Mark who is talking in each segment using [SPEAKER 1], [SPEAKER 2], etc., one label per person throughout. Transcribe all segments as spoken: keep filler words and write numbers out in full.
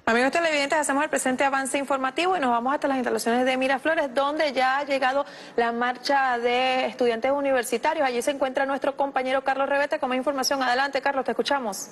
[SPEAKER 1] Amigos televidentes, hacemos el presente avance informativo y nos vamos hasta las instalaciones de Miraflores, donde ya ha llegado la marcha de estudiantes universitarios. Allí se encuentra nuestro compañero Carlos Revete con más información. Adelante, Carlos, te escuchamos.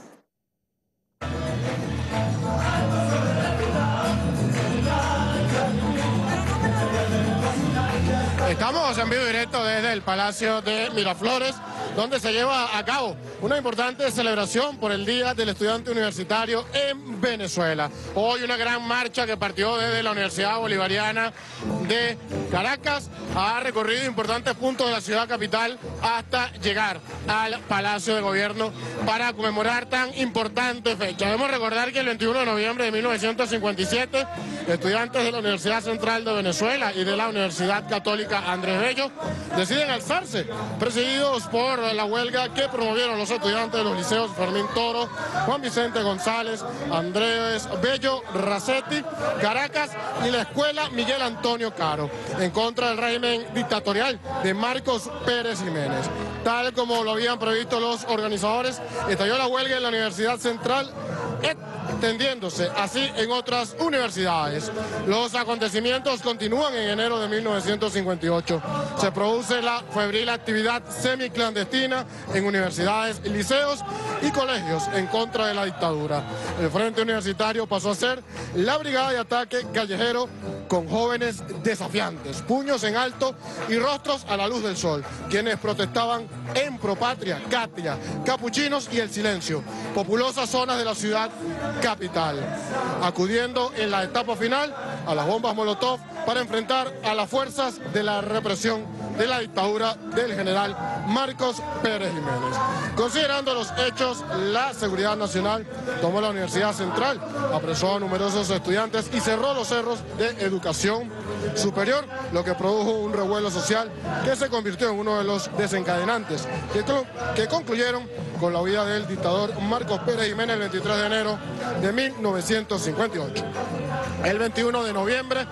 [SPEAKER 2] Estamos en vivo directo desde el Palacio de Miraflores, donde se lleva a cabo una importante celebración por el Día del Estudiante Universitario en Venezuela. Hoy una gran marcha que partió desde la Universidad Bolivariana de Caracas, ha recorrido importantes puntos de la ciudad capital hasta llegar al Palacio de Gobierno para conmemorar tan importante fecha. Debemos recordar que el veintiuno de noviembre de mil novecientos cincuenta y siete, estudiantes de la Universidad Central de Venezuela y de la Universidad Católica Andrés Bello deciden alzarse, presididos por la huelga que promovieron los estudiantes de los liceos Fermín Toro, Juan Vicente González, Andrés Bello, Racetti, Caracas y la Escuela Miguel Antonio Caro, en contra del régimen dictatorial de Marcos Pérez Jiménez. Tal como lo habían previsto los organizadores, estalló la huelga en la Universidad Central, extendiéndose así en otras universidades. Los acontecimientos continúan en enero de mil novecientos cincuenta y ocho. Se produce la febril actividad semiclandestina en universidades, liceos y colegios en contra de la dictadura. El Frente Universitario pasó a ser la brigada de ataque callejero con jóvenes desafiantes, puños en alto y rostros a la luz del sol, quienes protestaban en Propatria, Katia, Capuchinos y El Silencio, populosas zonas de la ciudad capital, acudiendo en la etapa final a las bombas Molotov para enfrentar a las fuerzas de la represión de la dictadura del general Marcos Pérez Jiménez. Considerando los hechos, la Seguridad Nacional tomó la Universidad Central, apresó a numerosos estudiantes y cerró los cerros de educación superior, lo que produjo un revuelo social que se convirtió en uno de los desencadenantes que, que concluyeron con la huida del dictador Marcos Pérez Jiménez el veintitrés de enero de mil novecientos cincuenta y ocho. El veintiuno de noviembre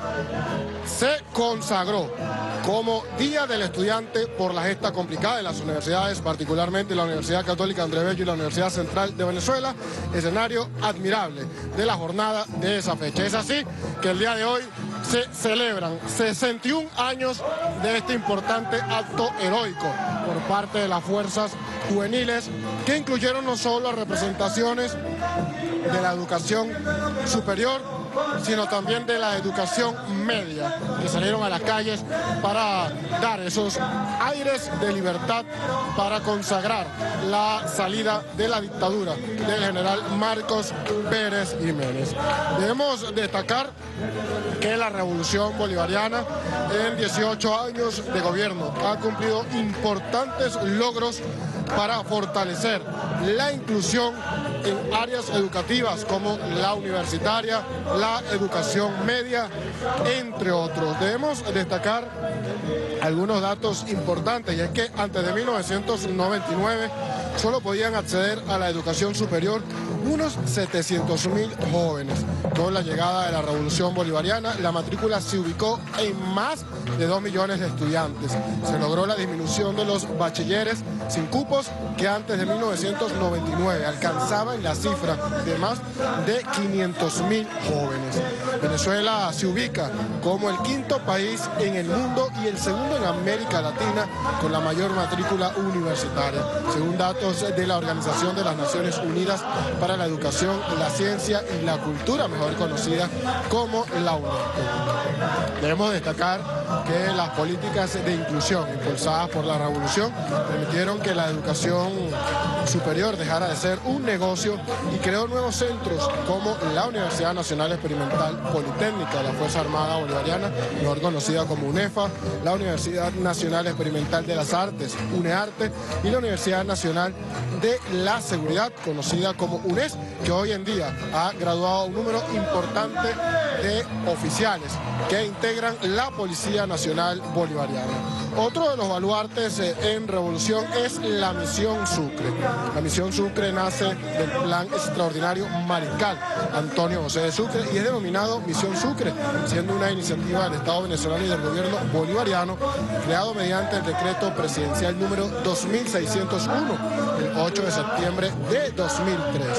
[SPEAKER 2] se consagró como Día del Estudiante por la gesta complicada de las universidades, particularmente la Universidad Católica Andrés Bello y la Universidad Central de Venezuela, escenario admirable de la jornada de esa fecha. Es así que el día de hoy se celebran sesenta y un años de este importante acto heroico por parte de las fuerzas juveniles, que incluyeron no solo representaciones de la educación superior, sino también de la educación media, que salieron a las calles para dar esos aires de libertad, para consagrar la salida de la dictadura del general Marcos Pérez Jiménez. Debemos destacar que la revolución bolivariana en dieciocho años de gobierno ha cumplido importantes logros para fortalecer la inclusión en áreas educativas como la universitaria, la educación media, entre otros. Debemos destacar algunos datos importantes, y es que antes de mil novecientos noventa y nueve solo podían acceder a la educación superior unos setecientos mil jóvenes. Con la llegada de la Revolución Bolivariana, la matrícula se ubicó en más de dos millones de estudiantes. Se logró la disminución de los bachilleres sin cupos, que antes de mil novecientos noventa y nueve alcanzaban la cifra de más de quinientos mil jóvenes. Venezuela se ubica como el quinto país en el mundo y el segundo en América Latina con la mayor matrícula universitaria, según datos de la Organización de las Naciones Unidas para la Educación, la Ciencia y la Cultura, mejor conocida como la UNESCO. Debemos destacar que las políticas de inclusión impulsadas por la revolución permitieron que la educación superior dejara de ser un negocio y creó nuevos centros como la Universidad Nacional Experimental Politécnica de la Fuerza Armada Bolivariana, mejor conocida como UNEFA, la Universidad Nacional Experimental de las Artes, UNEARTE, y la Universidad Nacional de la Seguridad, conocida como UNES, que hoy en día ha graduado un número importante de oficiales que integran la Policía Nacional Bolivariana. Otro de los baluartes en revolución es la Misión Sucre. La Misión Sucre nace del Plan Extraordinario Mariscal Antonio José de Sucre y es denominado Misión Sucre, siendo una iniciativa del Estado venezolano y del gobierno bolivariano, creado mediante el decreto presidencial número dos mil seiscientos uno, el ocho de septiembre de dos mil tres.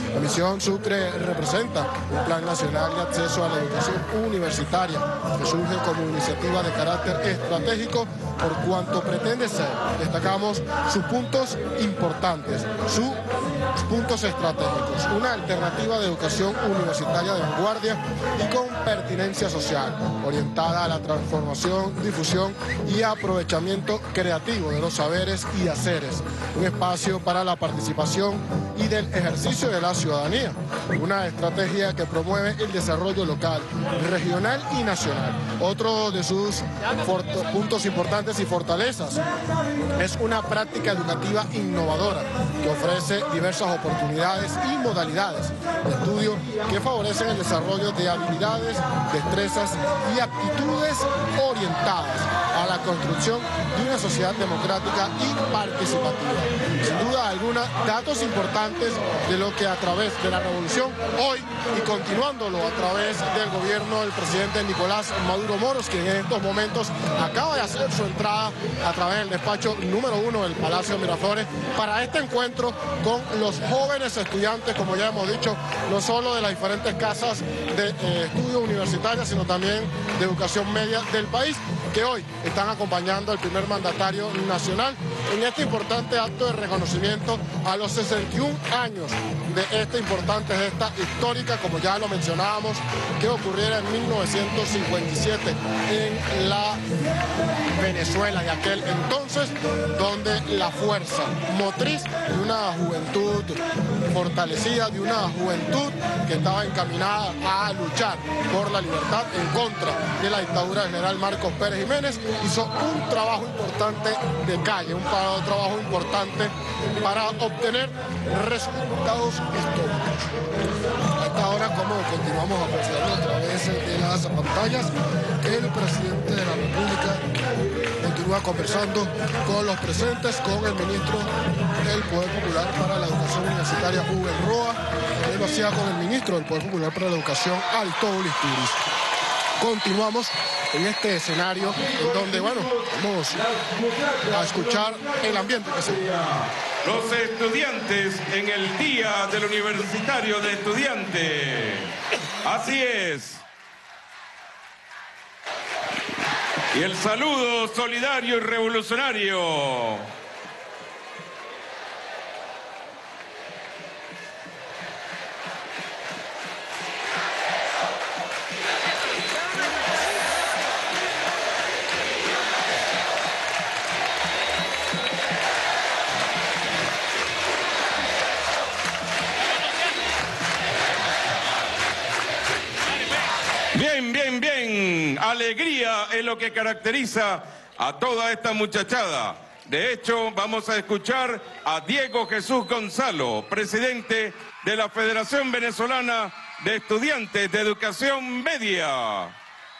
[SPEAKER 2] La misión Sucre representa un plan nacional de acceso a la educación universitaria que surge como iniciativa de carácter estratégico por cuanto pretende ser, destacamos sus puntos importantes, sus puntos estratégicos, una alternativa de educación universitaria de vanguardia y con pertinencia social, orientada a la transformación, difusión y aprovechamiento creativo de los saberes y haceres, un espacio para la participación y del ejercicio de la ciudadanía, una estrategia que promueve el desarrollo local, regional y nacional. Otro de sus puntos importantes y fortalezas es una práctica educativa innovadora que ofrece diversas oportunidades y modalidades de estudio que favorecen el desarrollo de habilidades, destrezas y aptitudes orientadas a la construcción de una sociedad democrática y participativa. Sin duda alguna, datos importantes de lo que a través de la revolución hoy y continuándolo a través del gobierno del presidente Nicolás Maduro Moros, quien en estos momentos acaba de hacer su entrada a través del despacho número uno del Palacio de Miraflores para este encuentro con los jóvenes estudiantes, como ya hemos dicho, no solo de las diferentes casas de eh, estudio universitarias, sino también de educación media del país, que hoy están acompañando al primer mandatario nacional en este importante acto de reconocimiento a los sesenta y un años de esta importante gesta histórica, como ya lo mencionábamos, que ocurriera en mil novecientos cincuenta y siete en la Venezuela de aquel entonces, donde la fuerza motriz de una juventud fortalecida, de una juventud que estaba encaminada a luchar por la libertad en contra de la dictadura del general Marcos Pérez Jiménez, hizo un trabajo importante de calle, un trabajo importante para obtener resultados históricos. Hasta ahora, como continuamos apreciando a través de las pantallas, el presidente de la República continúa conversando con los presentes, con el ministro del Poder Popular para la Educación Universitaria, Hugo Roa, también lo hacía con el ministro del Poder Popular para la Educación, Aristóbulo Isturiz. Continuamos en este escenario en donde, bueno, vamos a escuchar el ambiente que se vive.
[SPEAKER 3] Los estudiantes en el Día del Universitario de Estudiantes. Así es. Y el saludo solidario y revolucionario. Bien, bien, bien. Alegría es lo que caracteriza a toda esta muchachada. De hecho, vamos a escuchar a Diego Jesús Gonzalo, presidente de la Federación Venezolana de Estudiantes de Educación Media.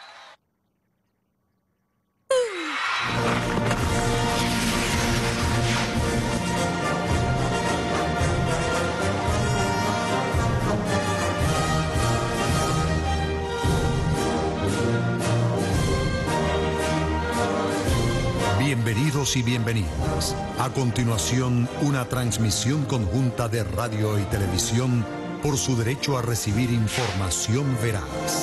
[SPEAKER 4] Bienvenidos y bienvenidas. A continuación, una transmisión conjunta de radio y televisión por su derecho a recibir información veraz.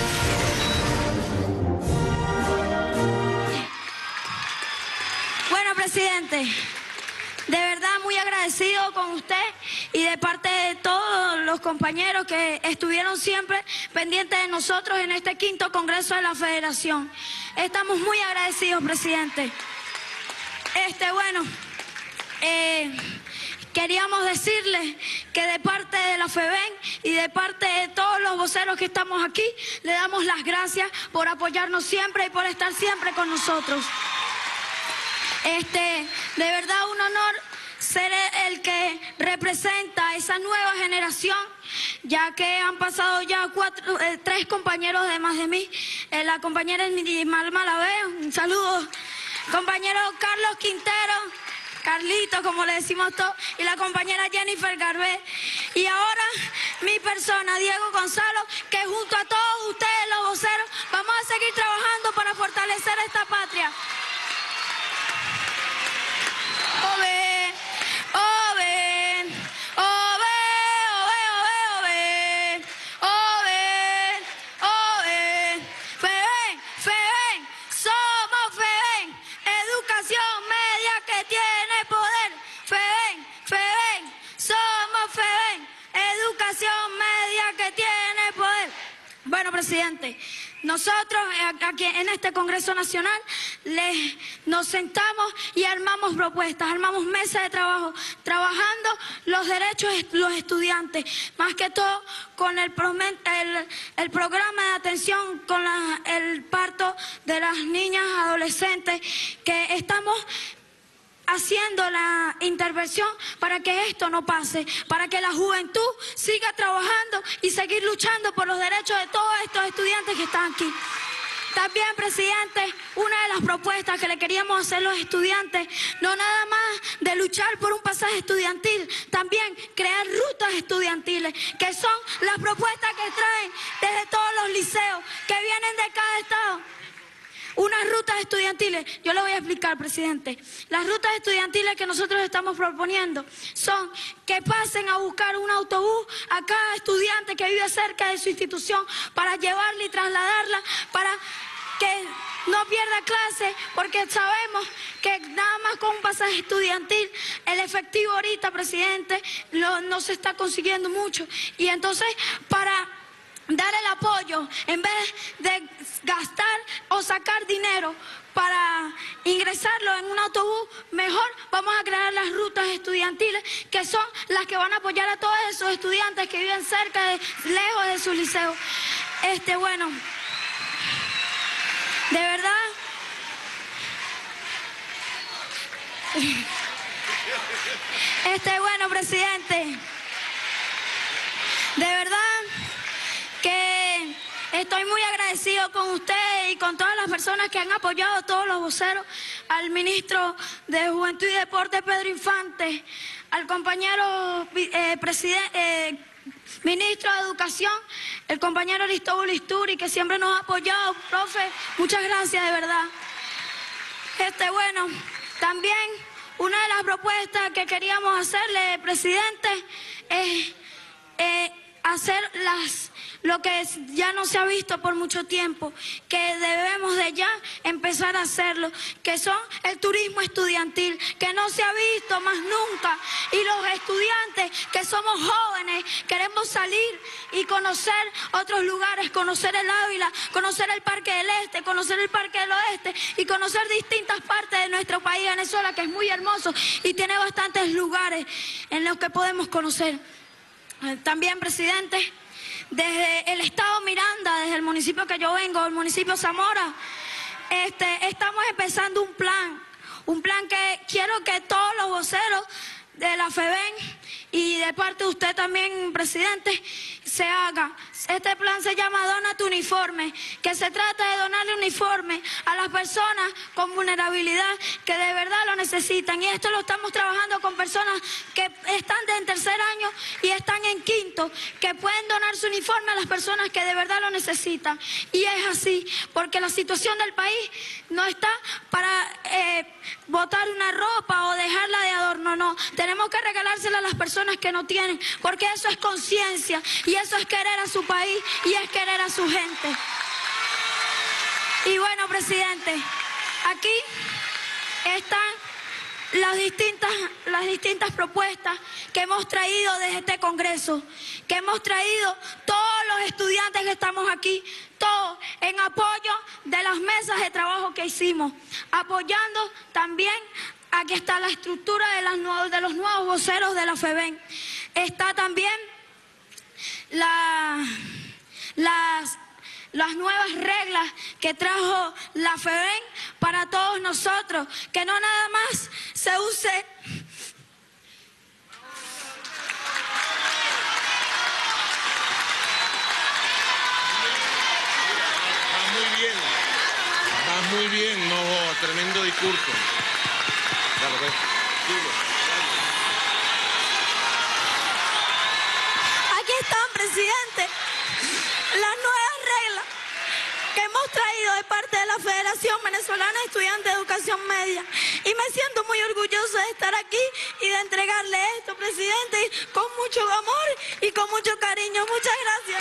[SPEAKER 5] Bueno, presidente, de verdad muy agradecido con usted y de parte de todos los compañeros que estuvieron siempre pendientes de nosotros en este quinto Congreso de la Federación. Estamos muy agradecidos, presidente. Este, bueno, eh, queríamos decirle que de parte de la FEBEN y de parte de todos los voceros que estamos aquí, le damos las gracias por apoyarnos siempre y por estar siempre con nosotros. Este, de verdad un honor ser el que representa a esa nueva generación, ya que han pasado ya cuatro, eh, tres compañeros de más de mí. Eh, la compañera Ismael Malaveo, un saludo. Compañero Carlos Quintero, Carlito, como le decimos todos, y la compañera Jennifer Garbé. Y ahora mi persona, Diego Gonzalo, que junto a todos ustedes, los voceros, vamos a seguir trabajando para fortalecer esta patria. Ove, ove, ove, ove, educación media que tiene poder. Bueno, presidente, nosotros aquí en este Congreso Nacional les, nos sentamos y armamos propuestas, armamos mesas de trabajo, trabajando los derechos de los estudiantes, más que todo con el, el, el programa de atención con la, el parto de las niñas adolescentes, que estamos haciendo la intervención para que esto no pase, para que la juventud siga trabajando y seguir luchando por los derechos de todos estos estudiantes que están aquí. También, presidente, una de las propuestas que le queríamos hacer a los estudiantes, no nada más de luchar por un pasaje estudiantil, también crear rutas estudiantiles, que son las propuestas que traen desde todos los liceos, que vienen de cada estado. Unas rutas estudiantiles, yo lo voy a explicar, presidente. Las rutas estudiantiles que nosotros estamos proponiendo son que pasen a buscar un autobús a cada estudiante que vive cerca de su institución para llevarla y trasladarla, para que no pierda clase, porque sabemos que nada más con un pasaje estudiantil, el efectivo ahorita, presidente, lo, no se está consiguiendo mucho. Y entonces, para dar el apoyo, en vez de gastar o sacar dinero para ingresarlo en un autobús, mejor vamos a crear las rutas estudiantiles, que son las que van a apoyar a todos esos estudiantes que viven cerca, de, lejos de su liceo. Este, bueno, de verdad, este, bueno, presidente, de verdad que estoy muy agradecido con usted y con todas las personas que han apoyado, todos los voceros, al ministro de Juventud y Deporte, Pedro Infante, al compañero eh, presidente, eh, ministro de Educación, el compañero Aristóbulo Isturi, que siempre nos ha apoyado. Profe, muchas gracias, de verdad. Este, bueno, también una de las propuestas que queríamos hacerle, presidente, es eh, hacer las... lo que ya no se ha visto por mucho tiempo, que debemos de ya empezar a hacerlo, que son el turismo estudiantil, que no se ha visto más nunca, y los estudiantes que somos jóvenes queremos salir y conocer otros lugares, conocer el Ávila, conocer el Parque del Este, conocer el Parque del Oeste y conocer distintas partes de nuestro país, Venezuela, que es muy hermoso y tiene bastantes lugares en los que podemos conocer. También, presidente, desde el estado Miranda, desde el municipio que yo vengo, el municipio Zamora, este, estamos empezando un plan, un plan que quiero que todos los voceros de la FEBEN y de parte de usted también, presidente, se haga. Este plan se llama Dona tu uniforme, que se trata de donarle uniforme a las personas con vulnerabilidad que de verdad lo necesitan. Y esto lo estamos trabajando con personas que están en tercer año y están en quinto, que pueden donar su uniforme a las personas que de verdad lo necesitan. Y es así, porque la situación del país no está para eh, botar una ropa o dejarla de adorno, no. Tenemos que regalársela a las personas que no tienen, porque eso es conciencia y eso es querer a su país y es querer a su gente. Y bueno, presidente, aquí están las distintas, las distintas propuestas que hemos traído desde este Congreso, que hemos traído todos los estudiantes que estamos aquí, todos en apoyo de las mesas de trabajo que hicimos, apoyando también. Aquí está la estructura de, las nuevos, de los nuevos voceros de la FEBEN. Está también la, las, las nuevas reglas que trajo la FEBEN para todos nosotros, que no nada más se use
[SPEAKER 6] Va muy bien, va muy bien, no, tremendo discurso. Dale, pues.
[SPEAKER 5] Aquí están, presidente, las nuevas reglas que hemos traído de parte de la Federación Venezolana de Estudiantes de Educación Media. Y me siento muy orgullosa de estar aquí y de entregarle esto, presidente, con mucho amor y con mucho cariño. Muchas gracias.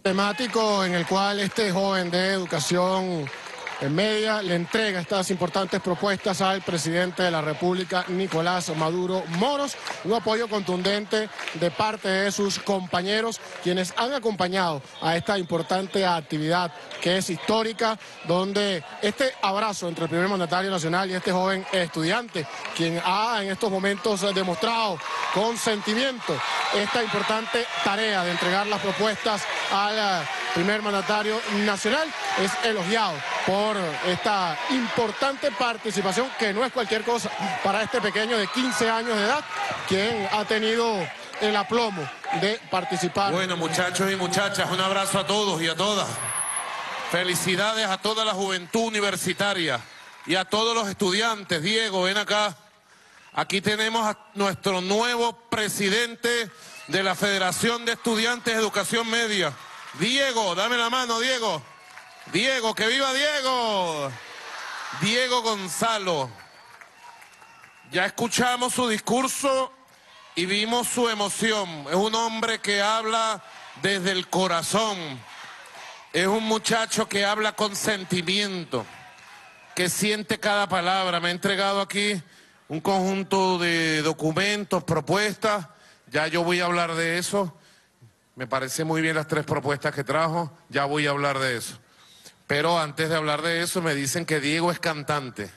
[SPEAKER 2] temático en el cual este joven de educación en media le entrega estas importantes propuestas al presidente de la República, Nicolás Maduro Moros. Un apoyo contundente de parte de sus compañeros, quienes han acompañado a esta importante actividad que es histórica, donde este abrazo entre el primer mandatario nacional y este joven estudiante, quien ha en estos momentos demostrado con sentimiento esta importante tarea de entregar las propuestas al primer mandatario nacional, es elogiado por esta importante participación, que no es cualquier cosa para este pequeño de quince años de edad, quien ha tenido el aplomo de participar.
[SPEAKER 6] Bueno, muchachos y muchachas, un abrazo a todos y a todas. Felicidades a toda la juventud universitaria y a todos los estudiantes. Diego, ven acá. Aquí tenemos a nuestro nuevo presidente de la Federación de Estudiantes de Educación Media. Diego, dame la mano, Diego. Diego, que viva Diego. Diego Gonzalo. Ya escuchamos su discurso y vimos su emoción. Es un hombre que habla desde el corazón. Es un muchacho que habla con sentimiento, que siente cada palabra. Me ha entregado aquí un conjunto de documentos, propuestas. Ya yo voy a hablar de eso. Me parece muy bien las tres propuestas que trajo. Ya voy a hablar de eso. Pero antes de hablar de eso, me dicen que Diego es cantante.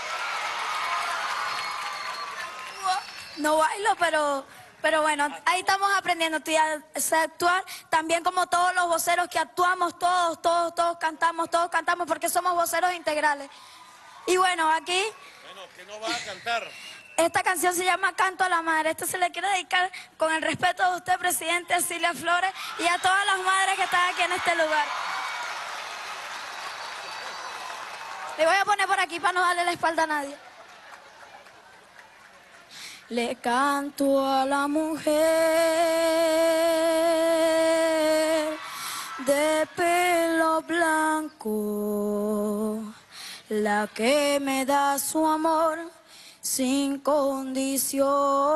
[SPEAKER 5] No bailo, pero, pero bueno, ahí estamos aprendiendo a actuar. También como todos los voceros que actuamos, todos, todos, todos cantamos, todos cantamos porque somos voceros integrales. Y bueno, aquí...
[SPEAKER 6] Bueno, ¿qué no vas a cantar?
[SPEAKER 5] Esta canción se llama Canto a la Madre. Esto se le quiere dedicar con el respeto de usted, presidente, a Cilia Flores, y a todas las madres que están aquí en este lugar. Le voy a poner por aquí para no darle la espalda a nadie. Le canto a la mujer de pelo blanco, la que me da su amor sin condición.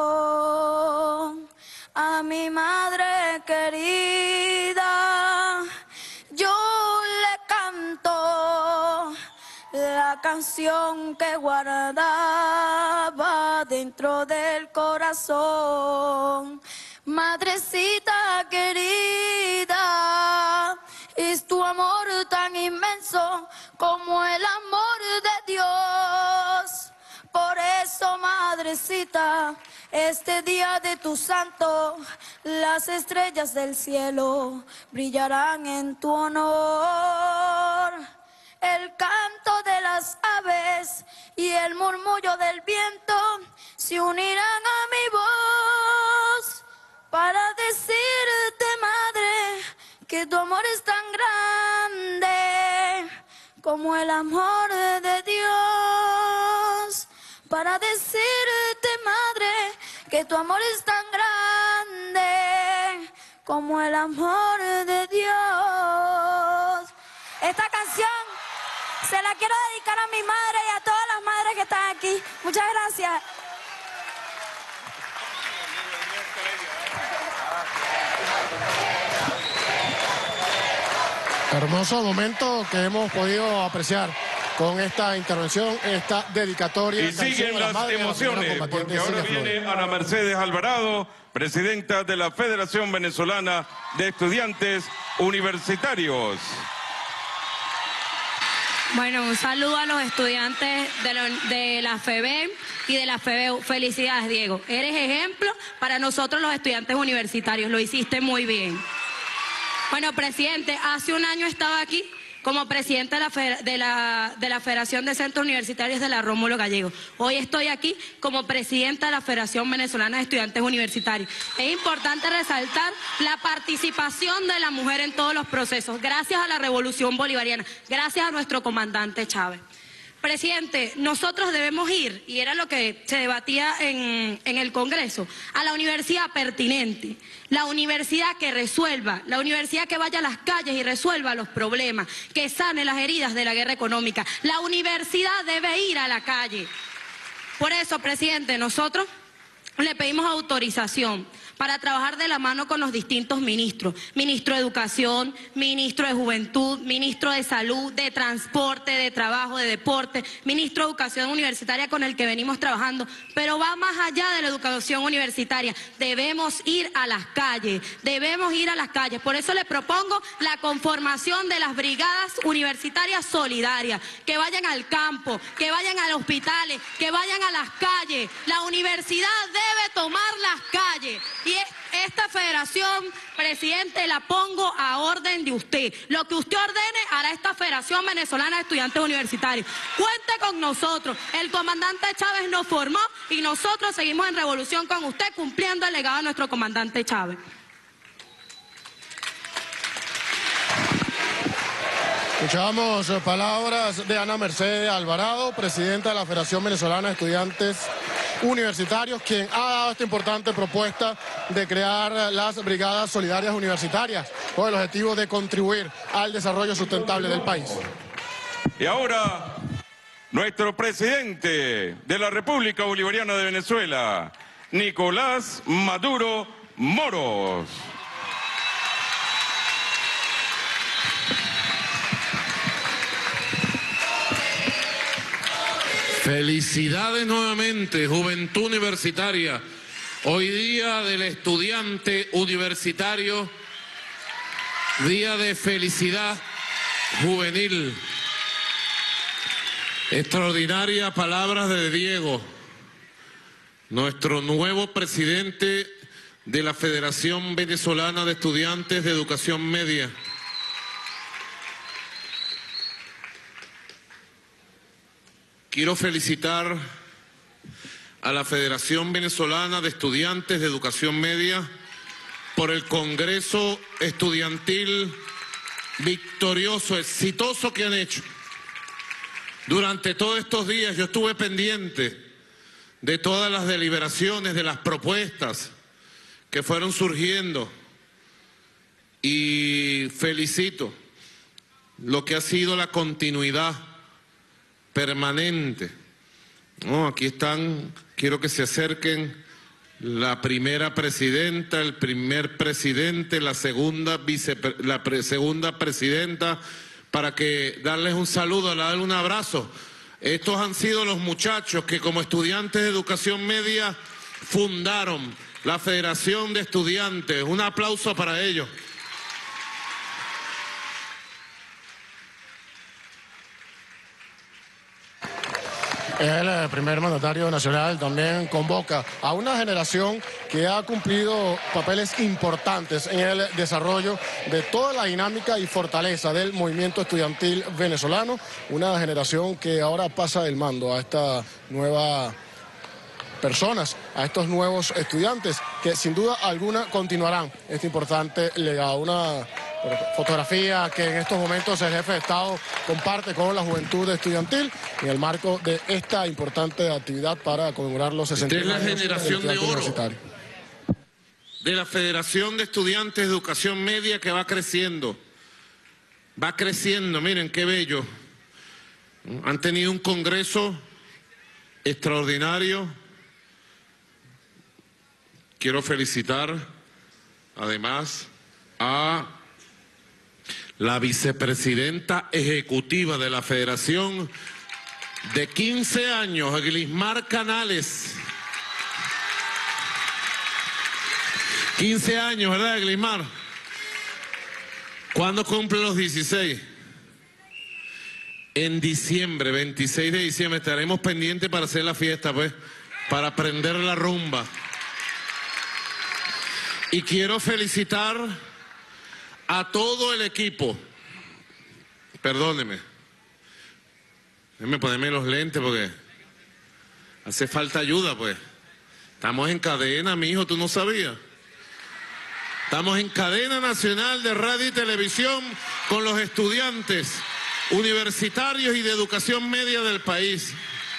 [SPEAKER 5] A mi madre querida yo le canto la canción que guardaba dentro del corazón. Madrecita querida, es tu amor tan inmenso como el amor de Dios. Por eso, madrecita, este día de tu santo, las estrellas del cielo brillarán en tu honor. El canto de las aves y el murmullo del viento se unirán a mi voz para decirte, madre, que tu amor es tan grande como el amor de Dios. Para decirte, madre, que tu amor es tan grande como el amor de Dios. Esta canción se la quiero dedicar a mi madre y a todas las madres que están aquí. Muchas gracias.
[SPEAKER 2] Hermoso momento que hemos podido apreciar con esta intervención, esta dedicatoria.
[SPEAKER 3] Y siguen las emociones, porque ahora viene Ana Mercedes Alvarado, presidenta de la Federación Venezolana de Estudiantes Universitarios.
[SPEAKER 7] Bueno, un saludo a los estudiantes de la, de la F E B y de la F E B U. Felicidades, Diego. Eres ejemplo para nosotros los estudiantes universitarios. Lo hiciste muy bien. Bueno, presidente, hace un año estaba aquí como presidenta de la, de, la, de la Federación de Centros Universitarios de la Rómulo Gallego. Hoy estoy aquí como presidenta de la Federación Venezolana de Estudiantes Universitarios. Es importante resaltar la participación de la mujer en todos los procesos, gracias a la Revolución Bolivariana, gracias a nuestro comandante Chávez. Presidente, nosotros debemos ir, y era lo que se debatía en, en el Congreso, a la universidad pertinente, la universidad que resuelva, la universidad que vaya a las calles y resuelva los problemas, que sane las heridas de la guerra económica. La universidad debe ir a la calle. Por eso, presidente, nosotros le pedimos autorización para trabajar de la mano con los distintos ministros, ministro de Educación, ministro de Juventud, ministro de Salud, de Transporte, de Trabajo, de Deporte, ministro de Educación Universitaria con el que venimos trabajando, pero va más allá de la educación universitaria. Debemos ir a las calles, debemos ir a las calles. Por eso le propongo la conformación de las brigadas universitarias solidarias, que vayan al campo, que vayan a los hospitales, que vayan a las calles. La universidad debe tomar las calles y esta federación, presidente, la pongo a orden de usted. Lo que usted ordene hará esta Federación Venezolana de Estudiantes Universitarios. Cuente con nosotros. El comandante Chávez nos formó y nosotros seguimos en revolución con usted, cumpliendo el legado de nuestro comandante Chávez.
[SPEAKER 2] Escuchamos palabras de Ana Mercedes Alvarado, presidenta de la Federación Venezolana de Estudiantes Universitarios, quien ha dado esta importante propuesta de crear las brigadas solidarias universitarias con el objetivo de contribuir al desarrollo sustentable del país.
[SPEAKER 3] Y ahora, nuestro presidente de la República Bolivariana de Venezuela, Nicolás Maduro Moros.
[SPEAKER 6] Felicidades nuevamente, Juventud Universitaria. Hoy día del estudiante universitario, día de felicidad juvenil. Extraordinarias palabras de Diego, nuestro nuevo presidente de la Federación Venezolana de Estudiantes de Educación Media. Quiero felicitar a la Federación Venezolana de Estudiantes de Educación Media por el Congreso Estudiantil victorioso, exitoso que han hecho. Durante todos estos días yo estuve pendiente de todas las deliberaciones, de las propuestas que fueron surgiendo y felicito lo que ha sido la continuidad permanente. No, aquí están, quiero que se acerquen la primera presidenta, el primer presidente, la segunda vice, la pre, segunda presidenta, para que darles un saludo, darles un abrazo. Estos han sido los muchachos que como estudiantes de educación media fundaron la Federación de Estudiantes. Un aplauso para ellos.
[SPEAKER 2] El primer mandatario nacional también convoca a una generación que ha cumplido papeles importantes en el desarrollo de toda la dinámica y fortaleza del movimiento estudiantil venezolano, una generación que ahora pasa el mando a esta nueva personas, a estos nuevos estudiantes que sin duda alguna continuarán este importante legado. Una fotografía que en estos momentos el jefe de Estado comparte con la juventud estudiantil en el marco de esta importante actividad para conmemorar los sesenta años.
[SPEAKER 6] Esta es la generación de oro de la Federación de Estudiantes de Educación Media que va creciendo. Va creciendo, miren qué bello. Han tenido un congreso extraordinario. Quiero felicitar además a la vicepresidenta ejecutiva de la Federación de quince años, Glismar Canales. quince años, ¿verdad, Glismar? ¿Cuándo cumple los dieciséis? En diciembre, veintiséis de diciembre, estaremos pendientes para hacer la fiesta, pues, para prender la rumba. Y quiero felicitar a todo el equipo. Perdóneme. Déjeme ponerme los lentes porque hace falta ayuda, pues. Estamos en cadena, mijo, ¿tú no sabías? Estamos en cadena nacional de radio y televisión con los estudiantes universitarios y de educación media del país.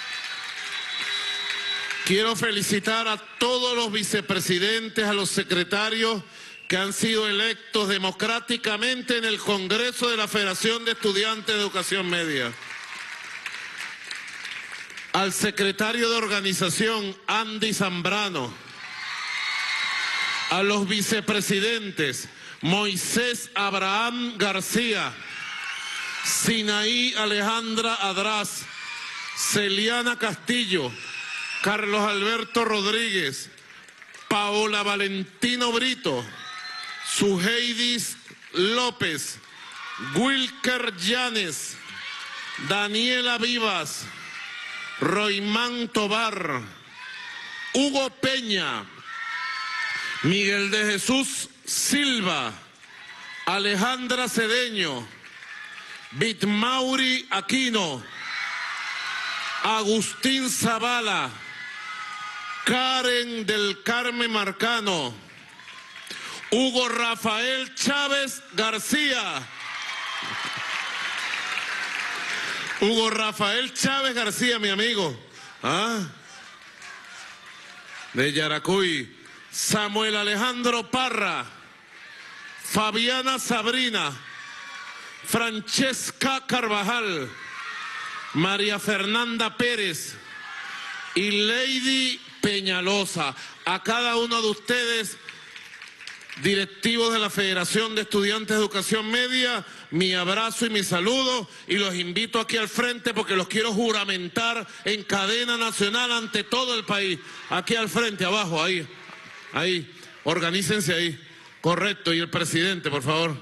[SPEAKER 6] Quiero felicitar a todos los vicepresidentes, a los secretarios que han sido electos democráticamente en el Congreso de la Federación de Estudiantes de Educación Media. Al secretario de organización, Andy Zambrano. a los vicepresidentes Moisés Abraham García, Sinaí Alejandra Adrás, Celiana Castillo, Carlos Alberto Rodríguez, Paola Valentino Brito, Suheidis López, Wilker Llanes, Daniela Vivas, Roimán Tobar, Hugo Peña, Miguel de Jesús Silva, Alejandra Cedeño, Bitmauri Aquino, Agustín Zavala, Karen del Carmen Marcano, Hugo Rafael Chávez García, Hugo Rafael Chávez García, mi amigo, ¿ah? de Yaracuy, Samuel Alejandro Parra, Fabiana Sabrina, Francesca Carvajal, María Fernanda Pérez y Lady Peñalosa. A cada uno de ustedes, directivos de la Federación de Estudiantes de Educación Media, mi abrazo y mi saludo, y los invito aquí al frente porque los quiero juramentar en cadena nacional ante todo el país. Aquí al frente, abajo, ahí, ahí, organícense ahí. Correcto, y el presidente, por favor.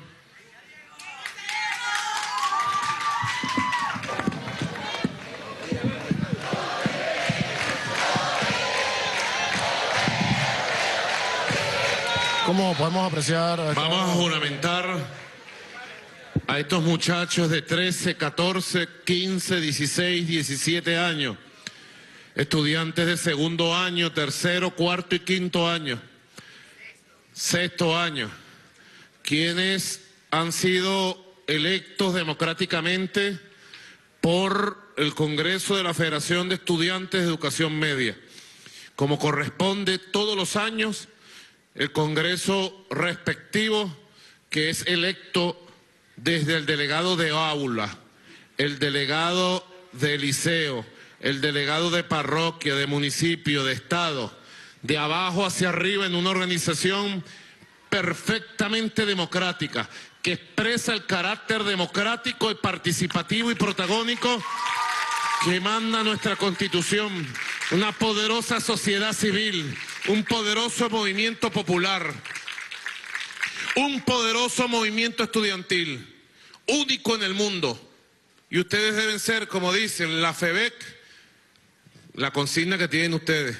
[SPEAKER 2] ¿Cómo podemos apreciar?
[SPEAKER 6] Vamos a juramentar a estos muchachos de trece, catorce, quince, dieciséis, diecisiete años, estudiantes de segundo año, tercero, cuarto y quinto año, sexto año, quienes han sido electos democráticamente por el Congreso de la Federación de Estudiantes de Educación Media. Como corresponde todos los años, el Congreso respectivo, que es electo desde el delegado de aula, el delegado de liceo, el delegado de parroquia, de municipio, de estado, de abajo hacia arriba, en una organización perfectamente democrática, que expresa el carácter democrático y participativo y protagónico que manda nuestra Constitución, una poderosa sociedad civil, un poderoso movimiento popular, un poderoso movimiento estudiantil, único en el mundo. Y ustedes deben ser, como dicen, la FEBEC, la consigna que tienen ustedes.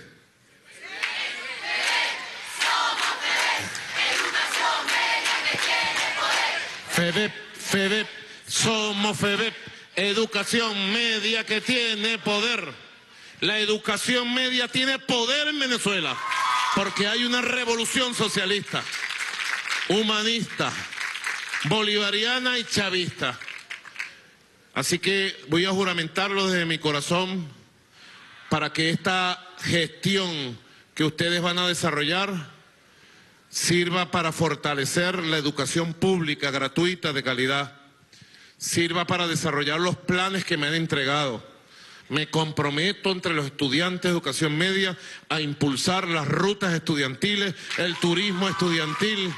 [SPEAKER 6] FEBEP, FEBEP, somos FEBEP, educación media que tiene poder. La educación media tiene poder en Venezuela, porque hay una revolución socialista, humanista, bolivariana y chavista. Así que voy a juramentarlo desde mi corazón para que esta gestión que ustedes van a desarrollar sirva para fortalecer la educación pública gratuita de calidad, sirva para desarrollar los planes que me han entregado. Me comprometo entre los estudiantes de educación media a impulsar las rutas estudiantiles, el turismo estudiantil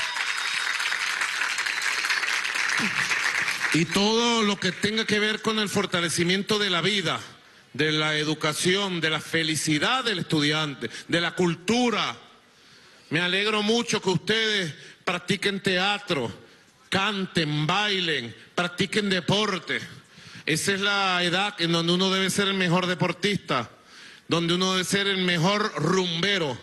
[SPEAKER 6] y todo lo que tenga que ver con el fortalecimiento de la vida, de la educación, de la felicidad del estudiante, de la cultura. Me alegro mucho que ustedes practiquen teatro, canten, bailen, practiquen deporte. Esa es la edad en donde uno debe ser el mejor deportista, donde uno debe ser el mejor rumbero,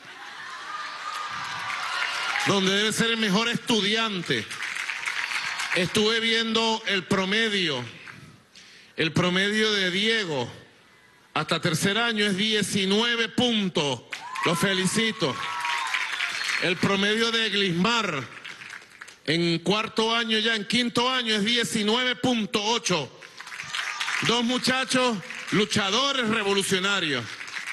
[SPEAKER 6] donde debe ser el mejor estudiante. Estuve viendo el promedio, el promedio de Diego hasta tercer año es diecinueve puntos, lo felicito. El promedio de Glismar en cuarto año ya, en quinto año es diecinueve punto ocho. Dos muchachos luchadores revolucionarios,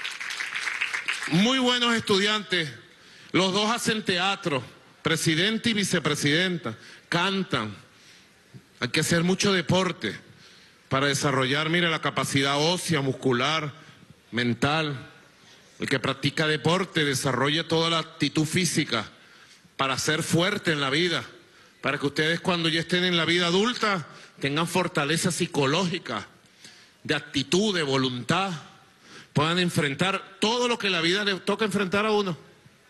[SPEAKER 6] muy buenos estudiantes, los dos hacen teatro, presidente y vicepresidenta, cantan. Hay que hacer mucho deporte para desarrollar, mire, la capacidad ósea, muscular, mental. El que practica deporte desarrolla toda la actitud física para ser fuerte en la vida, para que ustedes cuando ya estén en la vida adulta tengan fortaleza psicológica, de actitud, de voluntad, puedan enfrentar todo lo que la vida le toca enfrentar a uno.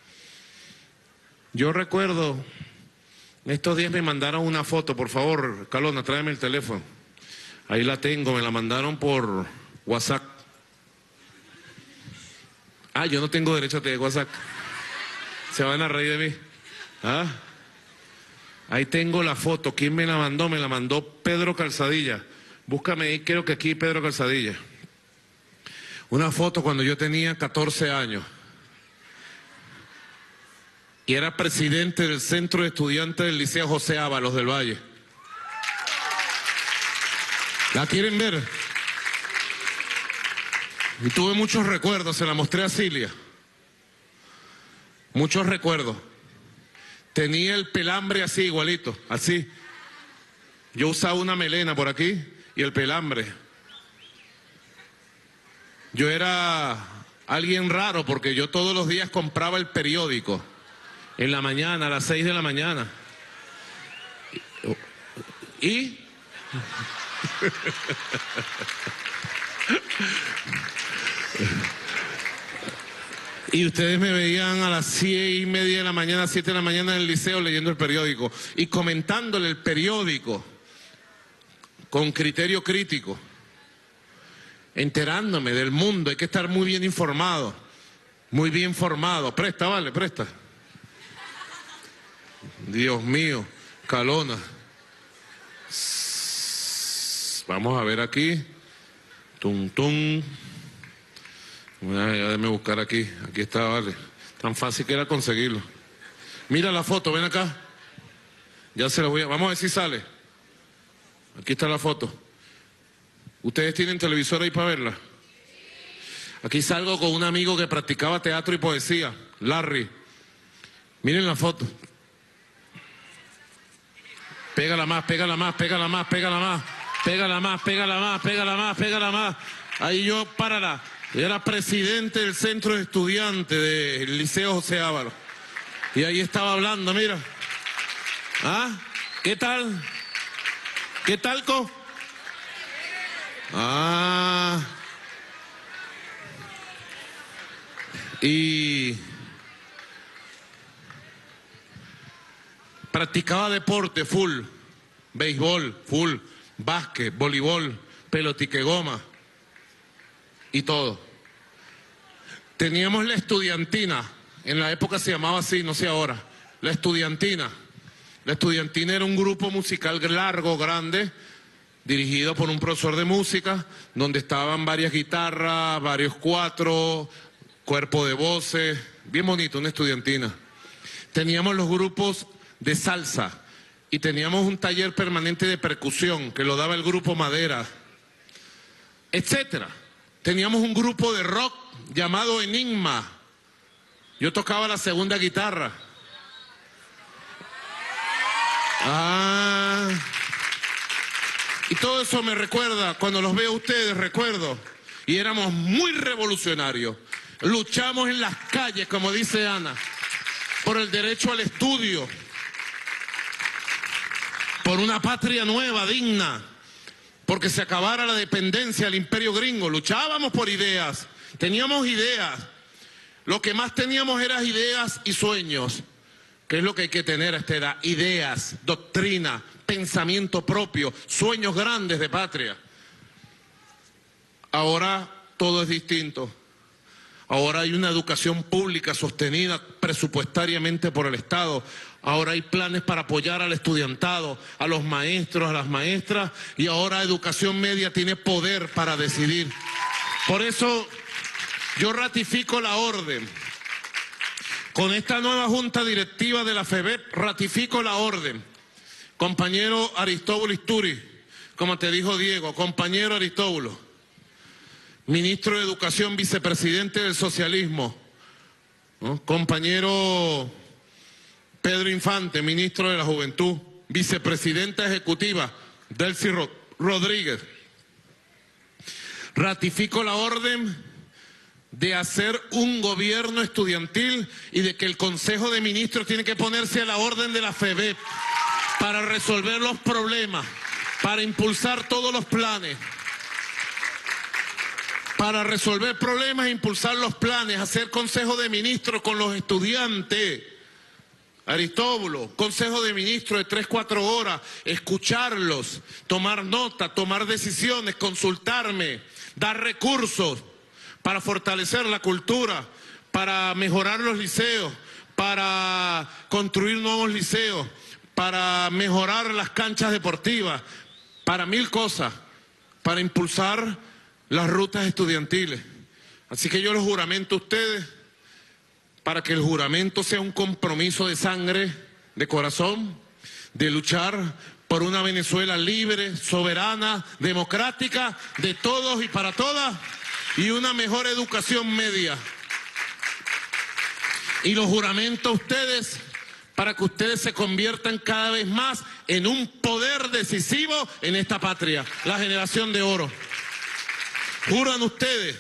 [SPEAKER 6] Yo recuerdo, estos días me mandaron una foto, por favor, Calona, tráeme el teléfono. Ahí la tengo, me la mandaron por WhatsApp. Ah, yo no tengo derecho a tener WhatsApp. Se van a reír de mí. ¿Ah? Ahí tengo la foto. ¿Quién me la mandó? Me la mandó Pedro Calzadilla. Búscame ahí, creo que aquí Pedro Calzadilla. Una foto cuando yo tenía catorce años. Y era presidente del Centro de Estudiantes del Liceo José Ábalos del Valle. ¿La quieren ver? Y tuve muchos recuerdos, se la mostré a Cilia. Muchos recuerdos. Tenía el pelambre así, igualito, así. Yo usaba una melena por aquí y el pelambre. Yo era alguien raro porque yo todos los días compraba el periódico. En la mañana, a las seis de la mañana. Y... y ustedes me veían a las seis y media de la mañana, siete de la mañana en el liceo leyendo el periódico y comentándole el periódico con criterio crítico, enterándome del mundo. Hay que estar muy bien informado, muy bien formado. Presta, vale, presta. Dios mío, Calona. Vamos a ver aquí. Tum, tum. Déjame buscar aquí. Aquí está, vale. Tan fácil que era conseguirlo. Mira la foto, ven acá. Ya se la voy a... Vamos a ver si sale. Aquí está la foto. ¿Ustedes tienen televisor ahí para verla? Aquí salgo con un amigo que practicaba teatro y poesía, Larry. Miren la foto. Pégala más, pégala más, pégala más, pégala más. Pégala más, pégala más, pégala más, pégala más. Ahí yo, párala. Yo era presidente del Centro de Estudiantes del Liceo José Ábalos. Y ahí estaba hablando, mira. ¿Ah? ¿Qué tal? ¿Qué tal, co? Ah. Y practicaba deporte full, béisbol full, básquet, voleibol, pelotique goma y todo. Teníamos la estudiantina, en la época se llamaba así, no sé ahora, la estudiantina. La estudiantina era un grupo musical largo, grande, dirigido por un profesor de música, donde estaban varias guitarras, varios cuatros, cuerpo de voces, bien bonito, una estudiantina. Teníamos los grupos de salsa y teníamos un taller permanente de percusión que lo daba el grupo Madera, etcétera. Teníamos un grupo de rock llamado Enigma. Yo tocaba la segunda guitarra. Ah... Y todo eso me recuerda, cuando los veo a ustedes, recuerdo. Y éramos muy revolucionarios. Luchamos en las calles, como dice Ana, por el derecho al estudio, por una patria nueva, digna, porque se acabara la dependencia del imperio gringo. Luchábamos por ideas, teníamos ideas. Lo que más teníamos eran ideas y sueños, que es lo que hay que tener a esta edad. Ideas, doctrina, pensamiento propio, sueños grandes de patria. Ahora todo es distinto. Ahora hay una educación pública sostenida presupuestariamente por el Estado. Ahora hay planes para apoyar al estudiantado, a los maestros, a las maestras, y ahora Educación Media tiene poder para decidir. Por eso yo ratifico la orden. Con esta nueva junta directiva de la FEBEP ratifico la orden. Compañero Aristóbulo Isturi, como te dijo Diego, compañero Aristóbulo, ministro de Educación, vicepresidente del socialismo, ¿no? Compañero Pedro Infante, ministro de la Juventud, vicepresidenta ejecutiva, Delcy Rod- Rodríguez. Ratifico la orden de hacer un gobierno estudiantil y de que el Consejo de Ministros tiene que ponerse a la orden de la F E B E P para resolver los problemas, para impulsar todos los planes, para resolver problemas e impulsar los planes, hacer Consejo de Ministros con los estudiantes. Aristóbulo, Consejo de Ministros de tres, cuatro horas, escucharlos, tomar nota, tomar decisiones, consultarme, dar recursos para fortalecer la cultura, para mejorar los liceos, para construir nuevos liceos, para mejorar las canchas deportivas, para mil cosas, para impulsar las rutas estudiantiles. Así que yo los juramento a ustedes, para que el juramento sea un compromiso de sangre, de corazón, de luchar por una Venezuela libre, soberana, democrática, de todos y para todas, y una mejor educación media. Y los juramento a ustedes para que ustedes se conviertan cada vez más en un poder decisivo en esta patria, la generación de oro. Juran ustedes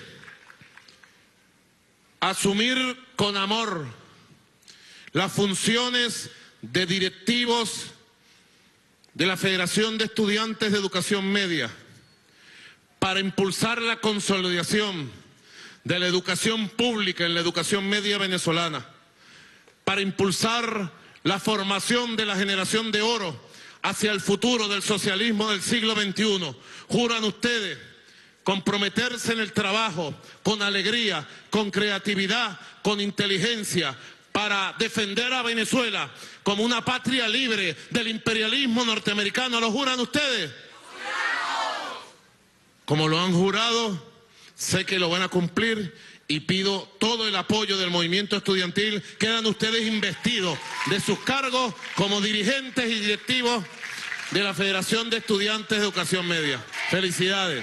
[SPEAKER 6] asumir con amor las funciones de directivos de la Federación de Estudiantes de Educación Media para impulsar la consolidación de la educación pública en la educación media venezolana, para impulsar la formación de la generación de oro hacia el futuro del socialismo del siglo veintiuno. Juran ustedes comprometerse en el trabajo, con alegría, con creatividad, con inteligencia, para defender a Venezuela como una patria libre del imperialismo norteamericano. ¿Lo juran ustedes? ¡Juramos! Como lo han jurado, sé que lo van a cumplir y pido todo el apoyo del movimiento estudiantil. Quedan ustedes investidos de sus cargos como dirigentes y directivos de la Federación de Estudiantes de Educación Media. Felicidades.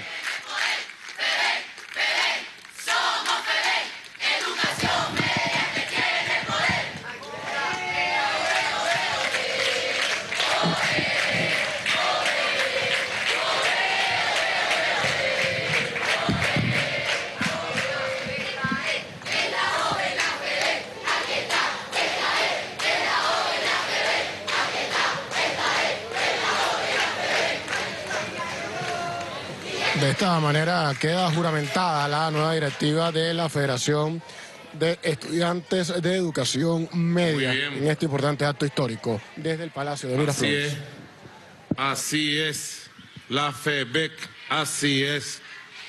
[SPEAKER 2] De esta manera queda juramentada la nueva directiva de la Federación de Estudiantes de Educación Media en este importante acto histórico desde el Palacio de Miraflores.
[SPEAKER 6] Así es, así es, la F E B E P, así es.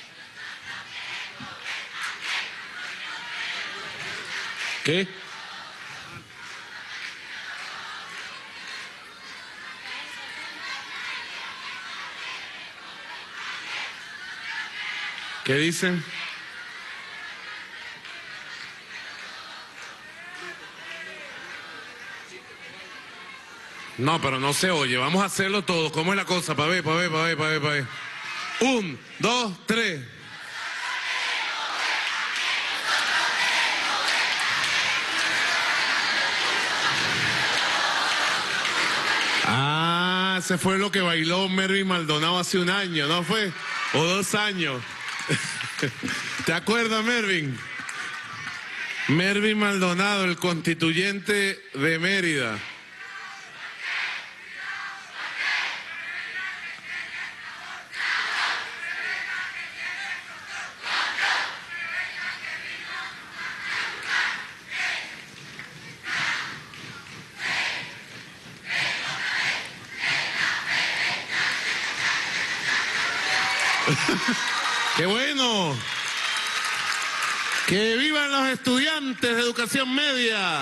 [SPEAKER 6] ¿Qué? ¿Qué dicen? No, pero no se oye. Vamos a hacerlo todo. ¿Cómo es la cosa? Para ver, para ver, para ver, para ver, para ver. Un, dos, tres. Ah, ese fue lo que bailó Mervin Maldonado hace un año, ¿no fue? O dos años. ¿Te acuerdas, Mervin? Mervin Maldonado, el constituyente de Mérida. ¡Qué bueno! ¡Que vivan los estudiantes de educación media!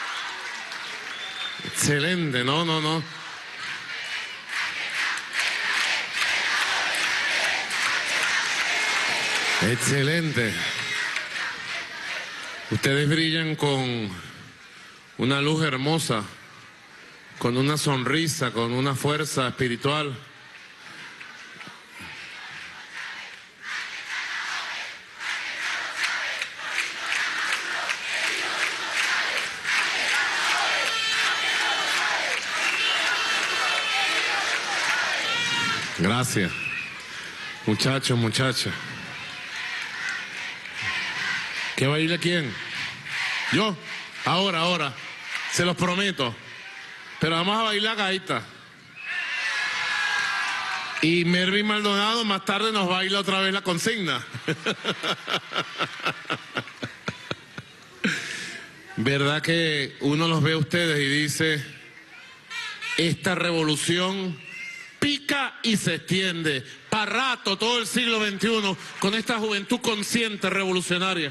[SPEAKER 6] Excelente, no, no, no. Excelente. Ustedes brillan con una luz hermosa, con una sonrisa, con una fuerza espiritual. Gracias. Muchachos, muchachas. ¿Qué baila quién? ¿Yo? Ahora, ahora. Se los prometo. Pero vamos a bailar gaita. Y Mervin Maldonado más tarde nos baila otra vez la consigna. ¿Verdad que uno los ve a ustedes y dice, esta revolución pica y se extiende para rato todo el siglo veintiuno con esta juventud consciente revolucionaria?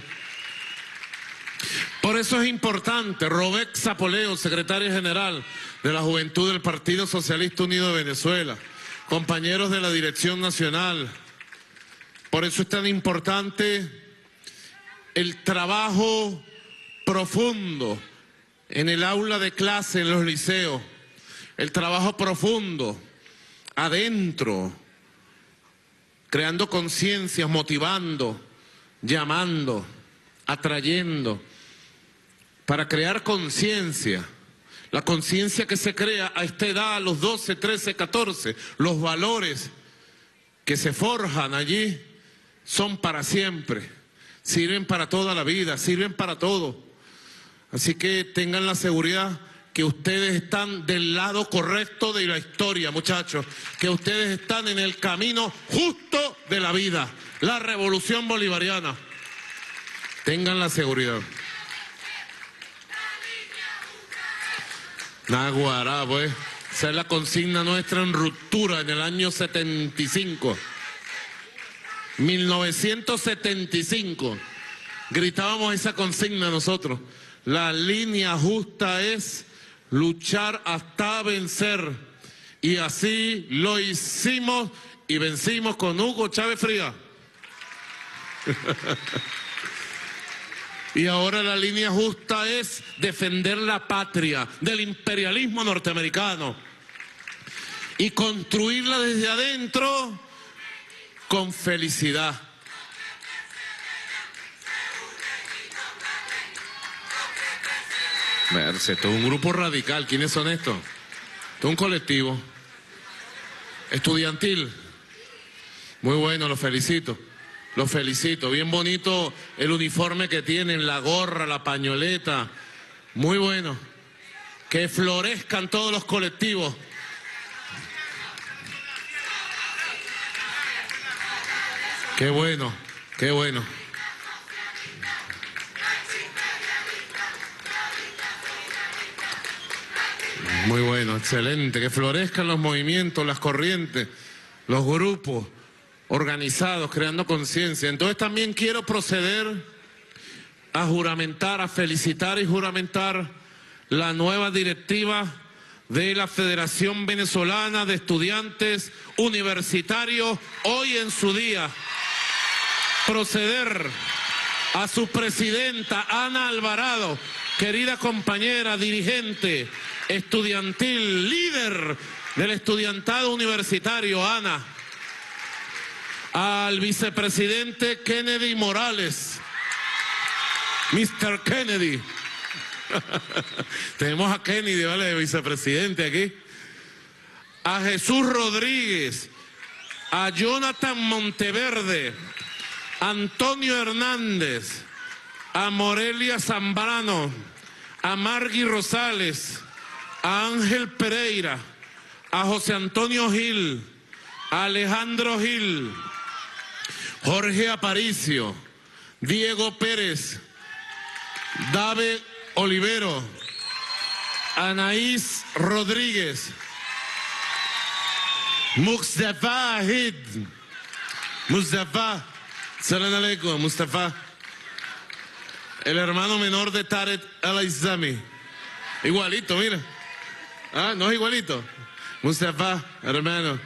[SPEAKER 6] Por eso es importante, Robert Zapoleo, secretario general de la Juventud del Partido Socialista Unido de Venezuela, compañeros de la Dirección Nacional, por eso es tan importante el trabajo profundo en el aula de clase, en los liceos, el trabajo profundo adentro, creando conciencias, motivando, llamando, atrayendo, para crear conciencia. La conciencia que se crea a esta edad, a los doce, trece, catorce, los valores que se forjan allí son para siempre, sirven para toda la vida, sirven para todo. Así que tengan la seguridad que ustedes están del lado correcto de la historia, muchachos, que ustedes están en el camino justo de la vida, la revolución bolivariana. Tengan la seguridad. Naguará, pues, esa es la consigna nuestra en ruptura en el año setenta y cinco. mil novecientos setenta y cinco. Gritábamos esa consigna nosotros. La línea justa es luchar hasta vencer. Y así lo hicimos y vencimos con Hugo Chávez Frías. Y ahora la línea justa es defender la patria del imperialismo norteamericano y construirla desde adentro con felicidad. Verse, esto es un grupo radical. ¿Quiénes son estos? Esto es un colectivo estudiantil. Muy bueno, los felicito. Los felicito. Bien bonito el uniforme que tienen, la gorra, la pañoleta. Muy bueno. Que florezcan todos los colectivos. Qué bueno, qué bueno. Muy bueno, excelente. Que florezcan los movimientos, las corrientes, los grupos organizados, creando conciencia. Entonces también quiero proceder a juramentar, a felicitar y juramentar la nueva directiva de la Federación Venezolana de Estudiantes Universitarios, hoy en su día. Proceder a su presidenta, Ana Alvarado, querida compañera, dirigente estudiantil, líder del estudiantado universitario, Ana. Al vicepresidente Kennedy Morales, mister Kennedy. Tenemos a Kennedy, ¿vale? Vicepresidente aquí. A Jesús Rodríguez, a Jonathan Monteverde, Antonio Hernández, a Morelia Zambrano, a Margui Rosales, a Ángel Pereira, a José Antonio Gil, a Alejandro Gil, Jorge Aparicio, Diego Pérez, David Olivero, Anaís Rodríguez, Mustafa Ahid, Mustafa, salam aleikum, Mustafa, el hermano menor de Tarek El-Aizami, igualito, mira, ah, no es igualito, Mustafa, hermano,